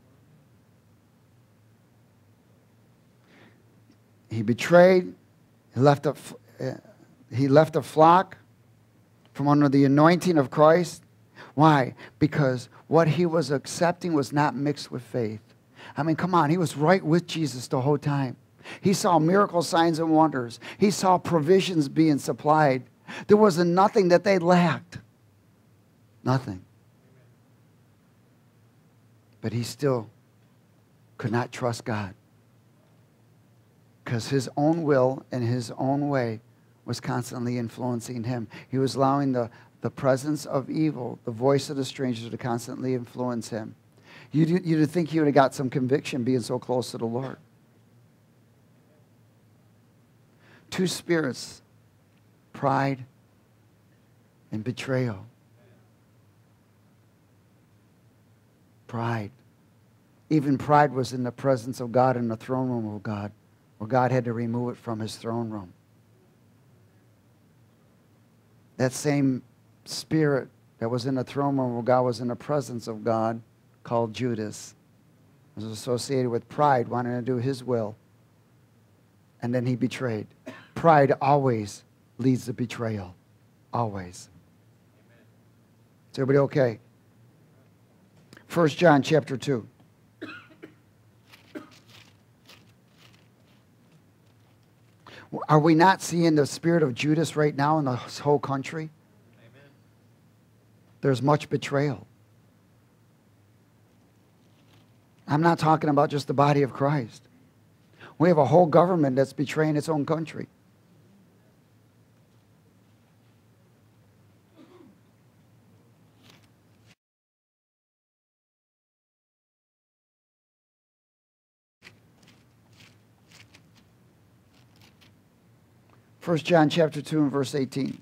He betrayed. He left a, uh, he left a flock from under the anointing of Christ. Why? Because what he was accepting was not mixed with faith. I mean, come on. He was right with Jesus the whole time. He saw miracle signs and wonders. He saw provisions being supplied. There was nothing that they lacked. Nothing. But he still could not trust God. because his own will and his own way was constantly influencing him. He was allowing the, the presence of evil, the voice of the stranger, to constantly influence him. You'd, you'd think he would have got some conviction being so close to the Lord. Two spirits, pride and betrayal. Pride. Even pride was in the presence of God in the throne room of God, where God had to remove it from his throne room. That same spirit that was in the throne room where God was in the presence of God, called Judas, was associated with pride, wanting to do his will. And then he betrayed. Pride always leads to betrayal. Always. Amen. Is everybody okay? First John chapter two. Are we not seeing the spirit of Judas right now in the whole country? Amen. There's much betrayal. I'm not talking about just the body of Christ. We have a whole government that's betraying its own country. First John chapter two and verse eighteen.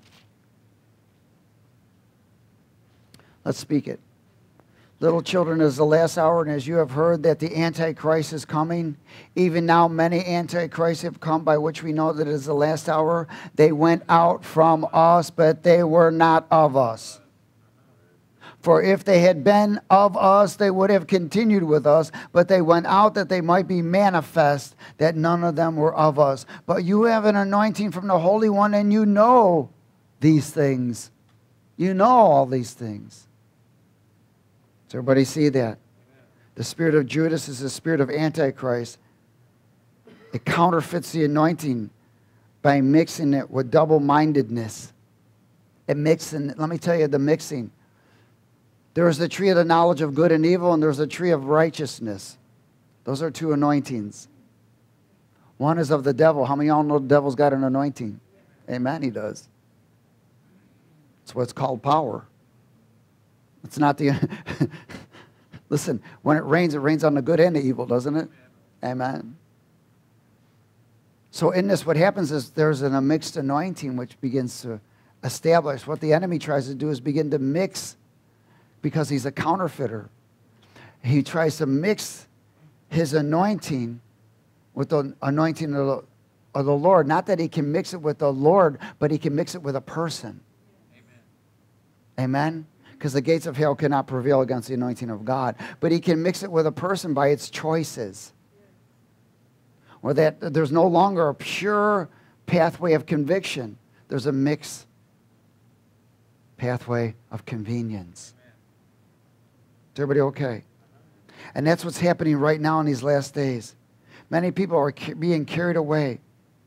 Let's speak it. Little children, it is the last hour, and as you have heard that the Antichrist is coming, even now many Antichrists have come, by which we know that it is the last hour. They went out from us, but they were not of us. For if they had been of us, they would have continued with us, but they went out that they might be manifest that none of them were of us. But you have an anointing from the Holy One, and you know these things. You know all these things. Does everybody see that? Amen. The spirit of Judas is the spirit of Antichrist. It counterfeits the anointing by mixing it with double-mindedness. It mixing, let me tell you the mixing. There is the tree of the knowledge of good and evil, and there's the tree of righteousness. Those are two anointings. One is of the devil. How many of y'all know the devil's got an anointing? Amen, he does. It's what's called power. It's not the... Listen, when it rains, it rains on the good and the evil, doesn't it? Amen. So in this, what happens is there's an, a mixed anointing which begins to establish. What the enemy tries to do is begin to mix, because he's a counterfeiter. He tries to mix his anointing with the anointing of the, of the Lord. Not that he can mix it with the Lord, but he can mix it with a person. Amen? Amen? Because the gates of hell cannot prevail against the anointing of God. But he can mix it with a person by its choices. Or that there's no longer a pure pathway of conviction. There's a mixed pathway of convenience. Is everybody okay? And that's what's happening right now in these last days. Many people are being carried away.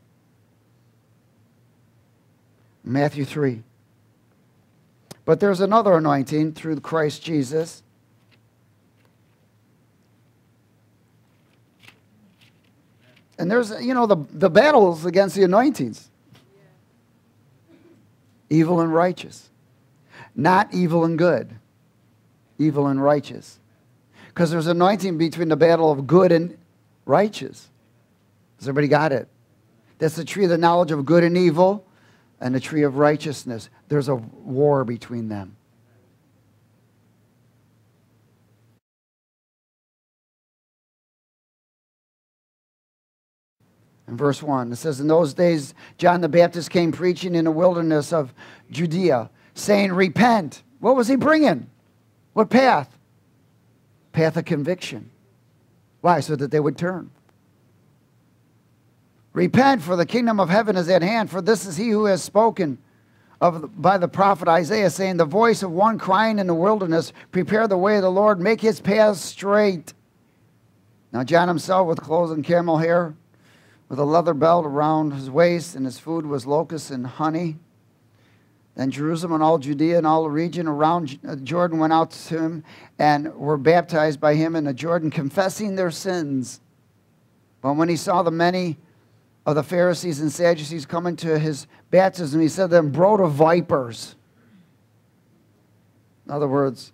Matthew three. But there's another anointing through Christ Jesus. And there's, you know, the, the battles against the anointings. Evil and righteous. Not evil and good. Evil and righteous. Because there's anointing between the battle of good and righteous. Has everybody got it? That's the tree of the knowledge of good and evil, and the tree of righteousness. There's a war between them. In verse one, it says, in those days John the Baptist came preaching in the wilderness of Judea, saying, repent. What was he bringing? What path? Path of conviction. Why? So that they would turn. Repent, for the kingdom of heaven is at hand. For this is he who has spoken of by the prophet Isaiah, saying, the voice of one crying in the wilderness, prepare the way of the Lord, make his paths straight. Now John himself, with clothes and camel hair, with a leather belt around his waist, and his food was locusts and honey. Then Jerusalem and all Judea and all the region around Jordan went out to him and were baptized by him in the Jordan, confessing their sins. But when he saw the many of the Pharisees and Sadducees coming to his baptism, he said to them, brood of vipers. In other words,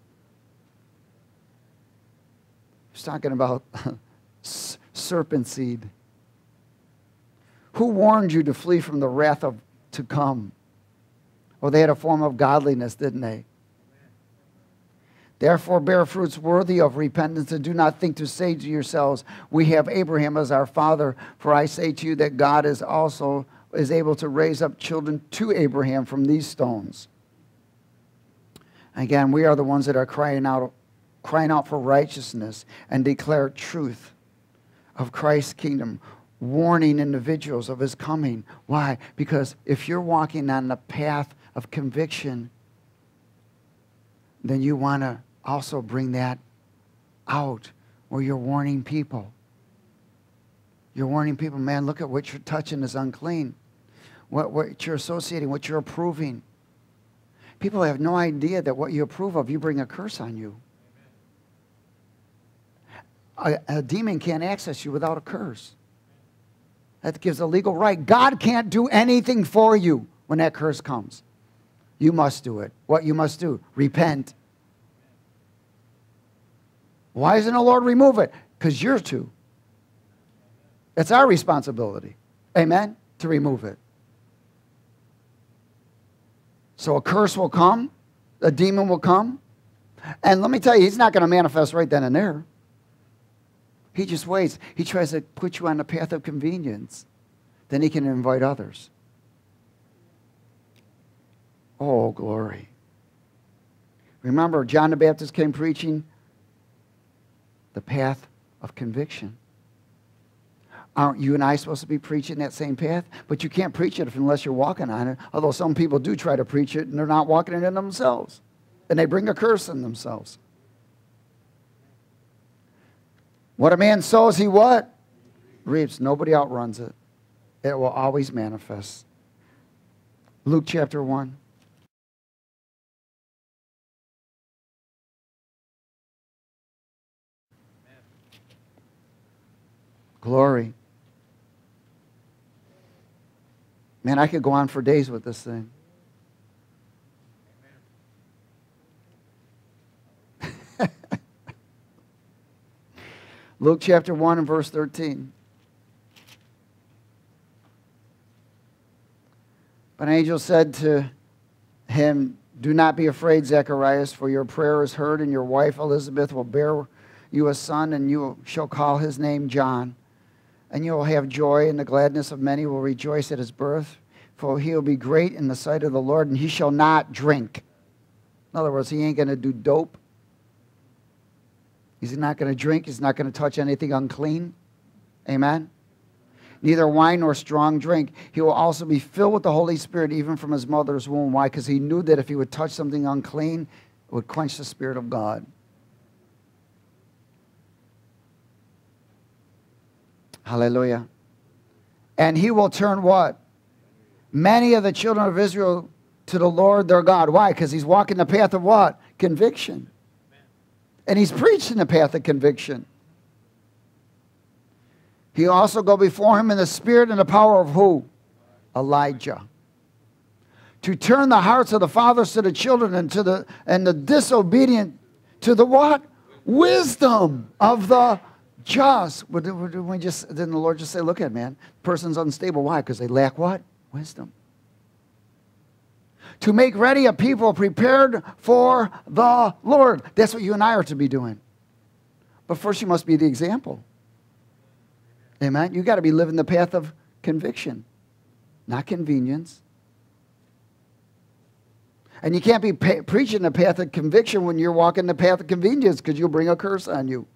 he's talking about serpent seed. Who warned you to flee from the wrath of to come? Well, they had a form of godliness, didn't they? Therefore, bear fruits worthy of repentance, and do not think to say to yourselves, we have Abraham as our father. For I say to you that God is also is able to raise up children to Abraham from these stones. Again, we are the ones that are crying out, crying out for righteousness and declare truth of Christ's kingdom, warning individuals of his coming. Why? Because if you're walking on the path of conviction, then you want to also bring that out where you're warning people. You're warning people, man, look at what you're touching is unclean. What, what you're associating, what you're approving. People have no idea that what you approve of, you bring a curse on you. A, a demon can't access you without a curse. That gives a legal right. God can't do anything for you when that curse comes. You must do it. What you must do? Repent. Why doesn't the Lord remove it? Because you're to. It's our responsibility. Amen? To remove it. So a curse will come. A demon will come. And let me tell you, he's not going to manifest right then and there. He just waits. He tries to put you on the path of convenience. Then he can invite others. Oh, glory. Remember, John the Baptist came preaching the path of conviction. Aren't you and I supposed to be preaching that same path? But you can't preach it unless you're walking on it. Although some people do try to preach it and they're not walking it in themselves. And they bring a curse in themselves. What a man sows, he what? Reaps. Nobody outruns it. It will always manifest. Luke chapter one. Glory. Man, I could go on for days with this thing. Luke chapter one and verse thirteen. But an angel said to him, do not be afraid, Zacharias, for your prayer is heard, and your wife Elizabeth will bear you a son, and you shall call his name John. And you will have joy, and the gladness of many will rejoice at his birth. For he will be great in the sight of the Lord, and he shall not drink. In other words, he ain't going to do dope. He's not going to drink. He's not going to touch anything unclean. Amen? Neither wine nor strong drink. He will also be filled with the Holy Spirit, even from his mother's womb. Why? Because he knew that if he would touch something unclean, it would quench the Spirit of God. Hallelujah. And he will turn what? Many of the children of Israel to the Lord their God. Why? Because he's walking the path of what? Conviction. And he's preaching the path of conviction. He'll also go before him in the spirit and the power of who? Elijah. To turn the hearts of the fathers to the children, and to the and the disobedient to the what? Wisdom of the just. Would, would we just, didn't the Lord just say, look at man, the person's unstable. Why? Because they lack what? Wisdom. To make ready a people prepared for the Lord. That's what you and I are to be doing. But first you must be the example. Amen? You got to be living the path of conviction, not convenience. And you can't be preaching the path of conviction when you're walking the path of convenience, because you'll bring a curse on you.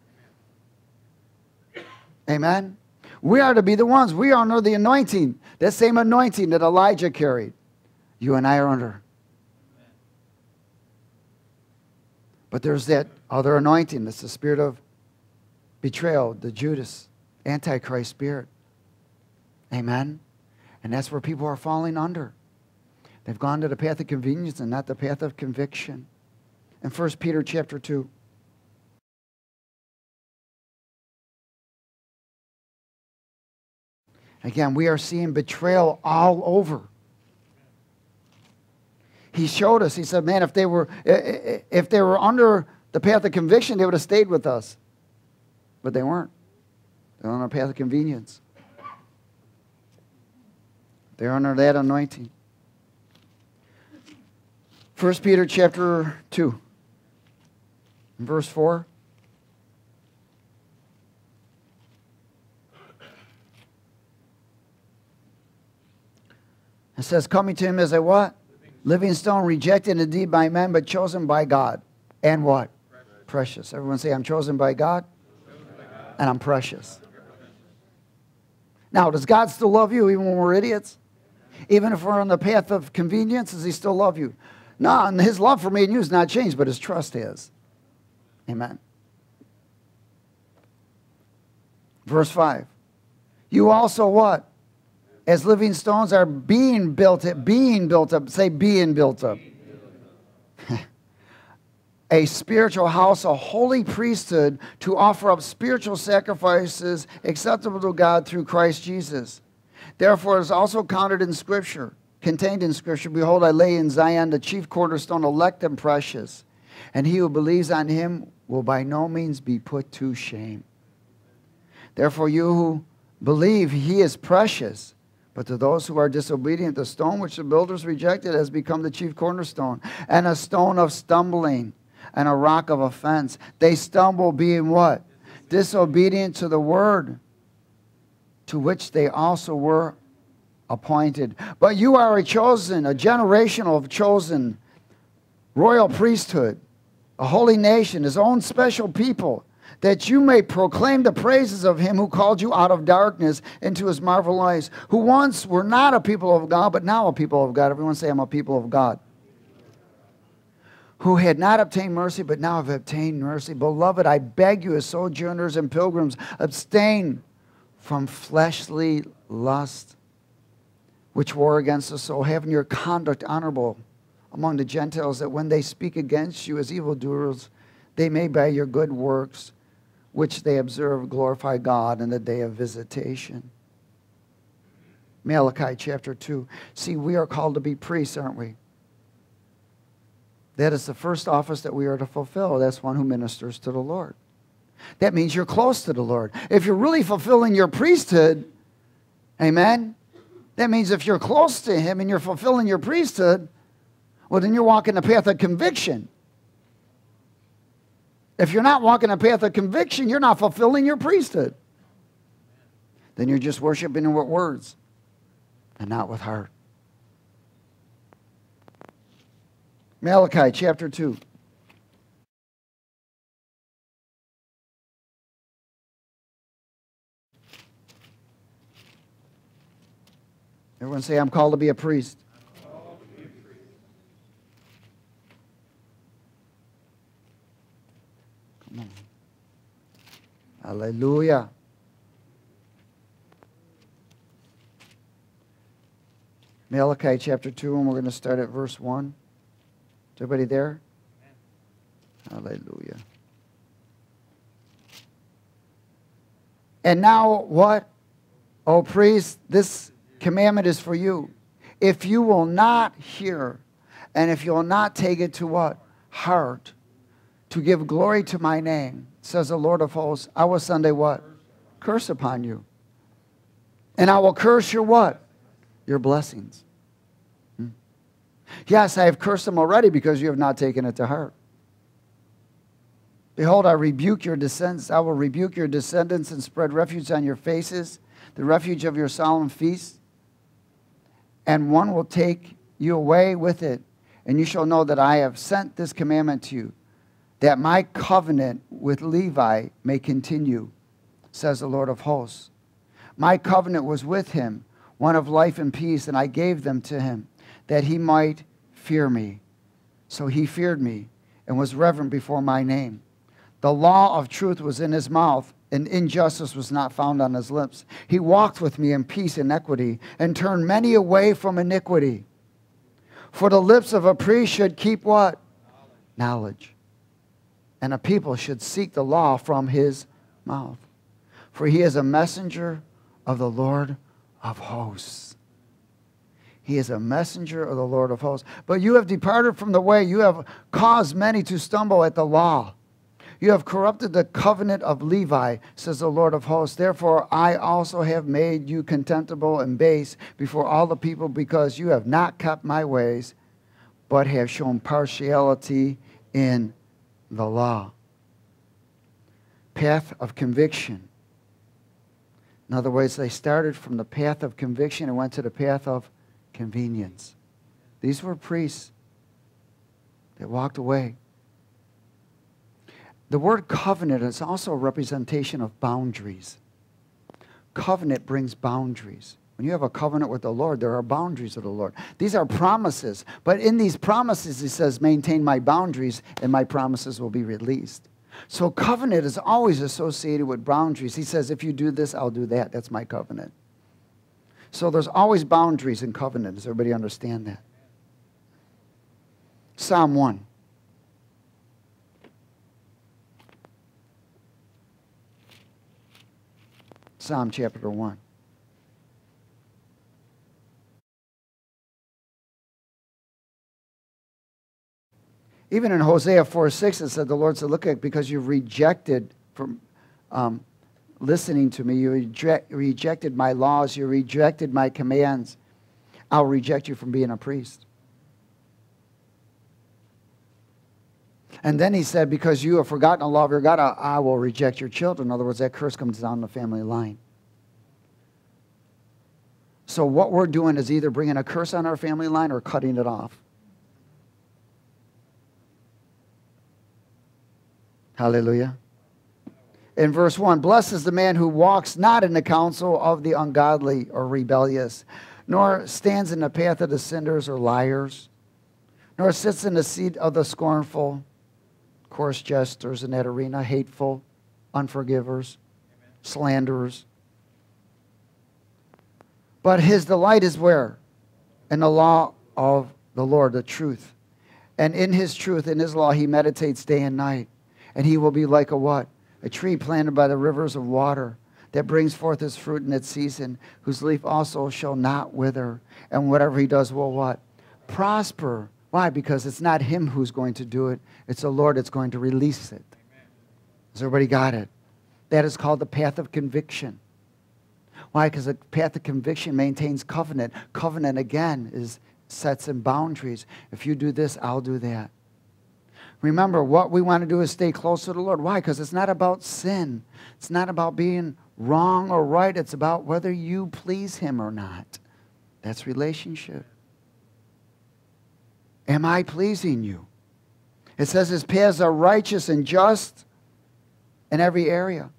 Amen? We are to be the ones. We are under the anointing. That same anointing that Elijah carried. You and I are under. But there's that other anointing. That's the spirit of betrayal, the Judas, Antichrist spirit. Amen? And that's where people are falling under. They've gone to the path of convenience and not the path of conviction. In First Peter chapter two. Again, we are seeing betrayal all over. He showed us, he said, man, if they were if they were under the path of conviction, they would have stayed with us. But they weren't. They're on a path of convenience. They're under that anointing. First Peter chapter two, verse four. It says, coming to him as a what? Living stone, rejected indeed by men, but chosen by God. And what? Precious. Precious. Everyone say, I'm chosen by God, chosen by God. And I'm precious. Now, does God still love you even when we're idiots? Even if we're on the path of convenience, does he still love you? No, and his love for me and you has not changed, but his trust has. Amen. Verse five. You also what? As living stones are being built up, being built up. Say being built up. A spiritual house, a holy priesthood to offer up spiritual sacrifices acceptable to God through Christ Jesus. Therefore, it is also counted in Scripture, contained in Scripture, behold, I lay in Zion the chief cornerstone, elect and precious, and he who believes on him will by no means be put to shame. Therefore, you who believe he is precious, but to those who are disobedient, the stone which the builders rejected has become the chief cornerstone, and a stone of stumbling, and a rock of offense. They stumble being what? Disobedient to the word, to which they also were appointed. But you are a chosen, a generation of chosen, royal priesthood, a holy nation, his own special people, that you may proclaim the praises of him who called you out of darkness into his marvelous light, who once were not a people of God, but now a people of God. Everyone say, I'm a people of God. Who had not obtained mercy, but now have obtained mercy. Beloved, I beg you as sojourners and pilgrims, abstain from fleshly lust, which war against the soul, having your conduct honorable among the Gentiles, that when they speak against you as evildoers, they may by your good works, which they observe, glorify God in the day of visitation. Malachi chapter two. See, we are called to be priests, aren't we? That is the first office that we are to fulfill. That's one who ministers to the Lord. That means you're close to the Lord. If you're really fulfilling your priesthood, amen, that means if you're close to him and you're fulfilling your priesthood, well, then you're walking the path of conviction. If you're not walking the path of conviction, you're not fulfilling your priesthood. Then you're just worshiping with words and not with heart. Malachi chapter two. Everyone say, I'm called to be a priest. I'm called to be a priest. Come on. Hallelujah. Malachi chapter two, and we're going to start at verse one. Is everybody there? Amen. Hallelujah. And now what? O priest, this commandment is for you. If you will not hear, and if you will not take it to what? Heart, to give glory to my name, says the Lord of hosts, I will send a what? Curse upon you. And I will curse your what? Your blessings. Yes, I have cursed them already because you have not taken it to heart. Behold, I rebuke your descendants. I will rebuke your descendants and spread refuge on your faces, the refuge of your solemn feasts. And one will take you away with it. And you shall know that I have sent this commandment to you, that my covenant with Levi may continue, says the Lord of hosts. My covenant was with him, one of life and peace, and I gave them to him, that he might fear me. So he feared me and was reverent before my name. The law of truth was in his mouth, and injustice was not found on his lips. He walked with me in peace and equity, and turned many away from iniquity. For the lips of a priest should keep what? Knowledge. Knowledge. And a people should seek the law from his mouth. For he is a messenger of the Lord of hosts. He is a messenger of the Lord of hosts. But you have departed from the way. You have caused many to stumble at the law. You have corrupted the covenant of Levi, says the Lord of hosts. Therefore, I also have made you contemptible and base before all the people, because you have not kept my ways, but have shown partiality in the law. Path of conviction. In other words, they started from the path of conviction and went to the path of convenience. These were priests that walked away. The word covenant is also a representation of boundaries. Covenant brings boundaries. When you have a covenant with the Lord, there are boundaries of the Lord. These are promises. But in these promises, he says, maintain my boundaries and my promises will be released. So covenant is always associated with boundaries. He says, if you do this, I'll do that. That's my covenant. So there's always boundaries in covenant. Does everybody understand that? Psalm one. Psalm chapter one. Even in Hosea four six, it said, the Lord said, look at, because you've rejected from um, listening to me, you reject, rejected my laws, you rejected my commands, I'll reject you from being a priest. And then he said, because you have forgotten the law of your God, I, I will reject your children. In other words, that curse comes down the family line. So what we're doing is either bringing a curse on our family line or cutting it off. Hallelujah. In verse one, blessed is the man who walks not in the counsel of the ungodly or rebellious, nor stands in the path of the sinners or liars, nor sits in the seat of the scornful, coarse jesters in that arena, hateful, unforgivers, amen, slanderers. But his delight is where? In the law of the Lord, the truth. And in his truth, in his law, he meditates day and night. And he will be like a what? A tree planted by the rivers of water that brings forth his fruit in its season, whose leaf also shall not wither. And whatever he does will what? Prosper. Why? Because it's not him who's going to do it. It's the Lord that's going to release it. Amen. Has everybody got it? That is called the path of conviction. Why? Because the path of conviction maintains covenant. Covenant, again, is sets in boundaries. If you do this, I'll do that. Remember, what we want to do is stay close to the Lord. Why? Because it's not about sin. It's not about being wrong or right. It's about whether you please him or not. That's relationship. Am I pleasing you? It says his paths are righteous and just in every area.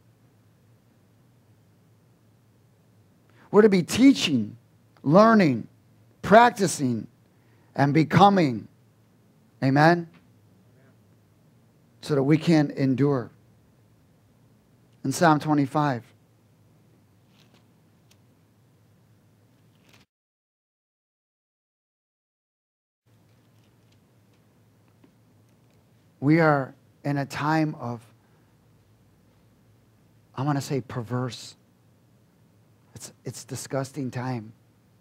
We're to be teaching, learning, practicing, and becoming. Amen? So that we can endure. In Psalm twenty-five. We are in a time of, I want to say perverse. It's, it's disgusting time.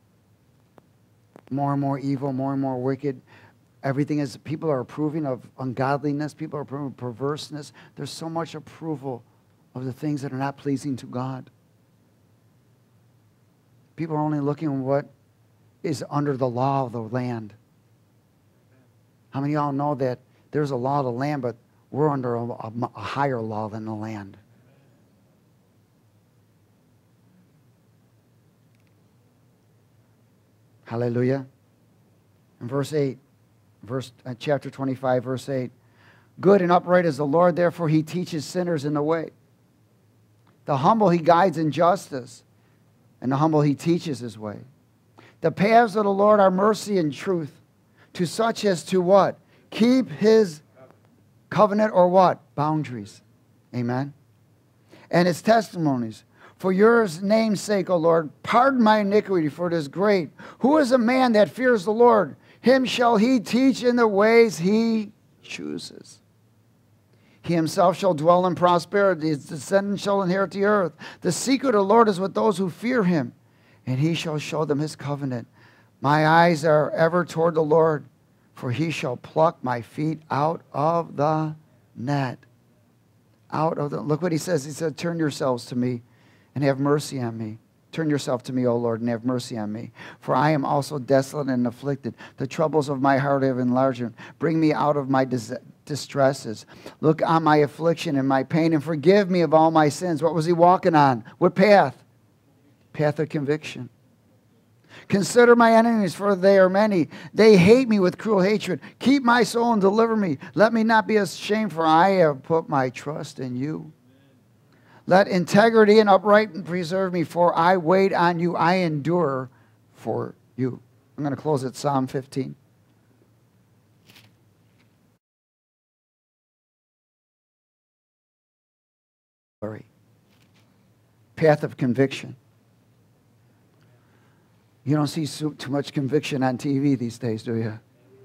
More and more evil, more and more wicked. Everything is, people are approving of ungodliness. People are approving of perverseness. There's so much approval of the things that are not pleasing to God. People are only looking at what is under the law of the land. How many of y'all know that there's a law of the land, but we're under a, a, a higher law than the land? Hallelujah. In verse eight, verse, uh, chapter twenty-five, verse eight. Good and upright is the Lord, therefore he teaches sinners in the way. The humble he guides in justice, and the humble he teaches his way. The paths of the Lord are mercy and truth, to such as to what? Keep his covenant or what? Boundaries. Amen. And his testimonies. For your name's sake, O Lord, pardon my iniquity, for it is great. Who is a man that fears the Lord? Him shall he teach in the ways he chooses. He himself shall dwell in prosperity. His descendants shall inherit the earth. The secret of the Lord is with those who fear him, and he shall show them his covenant. My eyes are ever toward the Lord, for he shall pluck my feet out of the net. Out of the, look what he says. He said, turn yourselves to me and have mercy on me. Turn yourself to me, O Lord, and have mercy on me. For I am also desolate and afflicted. The troubles of my heart have enlarged. Bring me out of my dis distresses. Look on my affliction and my pain, and forgive me of all my sins. What was he walking on? What path? Path of conviction. Consider my enemies, for they are many. They hate me with cruel hatred. Keep my soul and deliver me. Let me not be ashamed, for I have put my trust in you. Let integrity and uprightness preserve me, for I wait on you. I endure for you. I'm going to close at Psalm fifteen. Sorry. Path of conviction. You don't see too much conviction on T V these days, do you?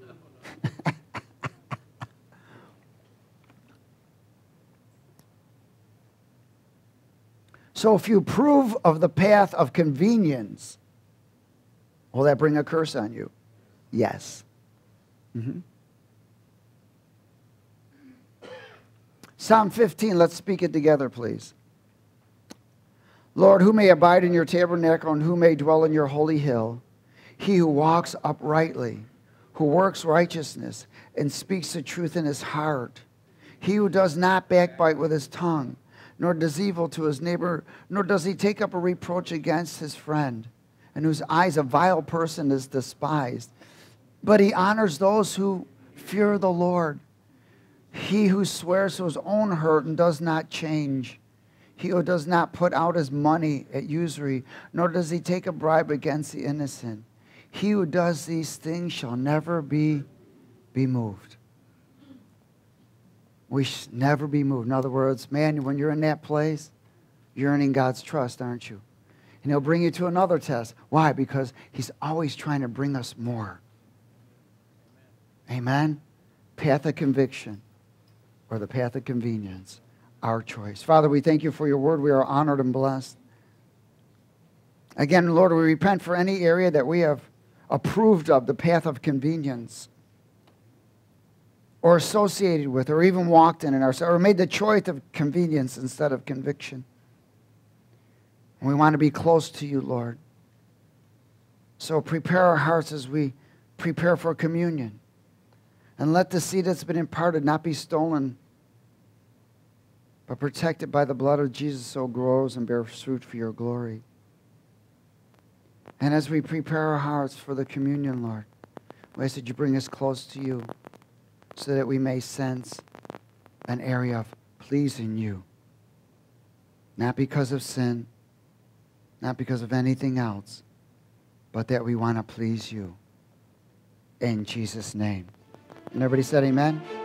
So if you approve of the path of convenience, will that bring a curse on you? Yes. Mm-hmm. Psalm fifteen, let's speak it together, please. Lord, who may abide in your tabernacle and who may dwell in your holy hill? He who walks uprightly, who works righteousness and speaks the truth in his heart. He who does not backbite with his tongue, nor does evil to his neighbor, nor does he take up a reproach against his friend, and whose eyes a vile person is despised. But he honors those who fear the Lord. He who swears to his own hurt and does not change. He who does not put out his money at usury, nor does he take a bribe against the innocent. He who does these things shall never be, be moved. We should never be moved. In other words, man, when you're in that place, you're earning God's trust, aren't you? And he'll bring you to another test. Why? Because he's always trying to bring us more. Amen? Path of conviction or the path of convenience. Our choice. Father, we thank you for your word. We are honored and blessed. Again, Lord, we repent for any area that we have approved of the path of convenience or associated with or even walked in, in our, or made the choice of convenience instead of conviction. And we want to be close to you, Lord. So prepare our hearts as we prepare for communion. And let the seed that's been imparted not be stolen, but protected by the blood of Jesus, so grows and bears fruit for your glory. And as we prepare our hearts for the communion, Lord, we ask that you bring us close to you so that we may sense an area of pleasing you. Not because of sin, not because of anything else, but that we want to please you. In Jesus' name. And everybody said amen?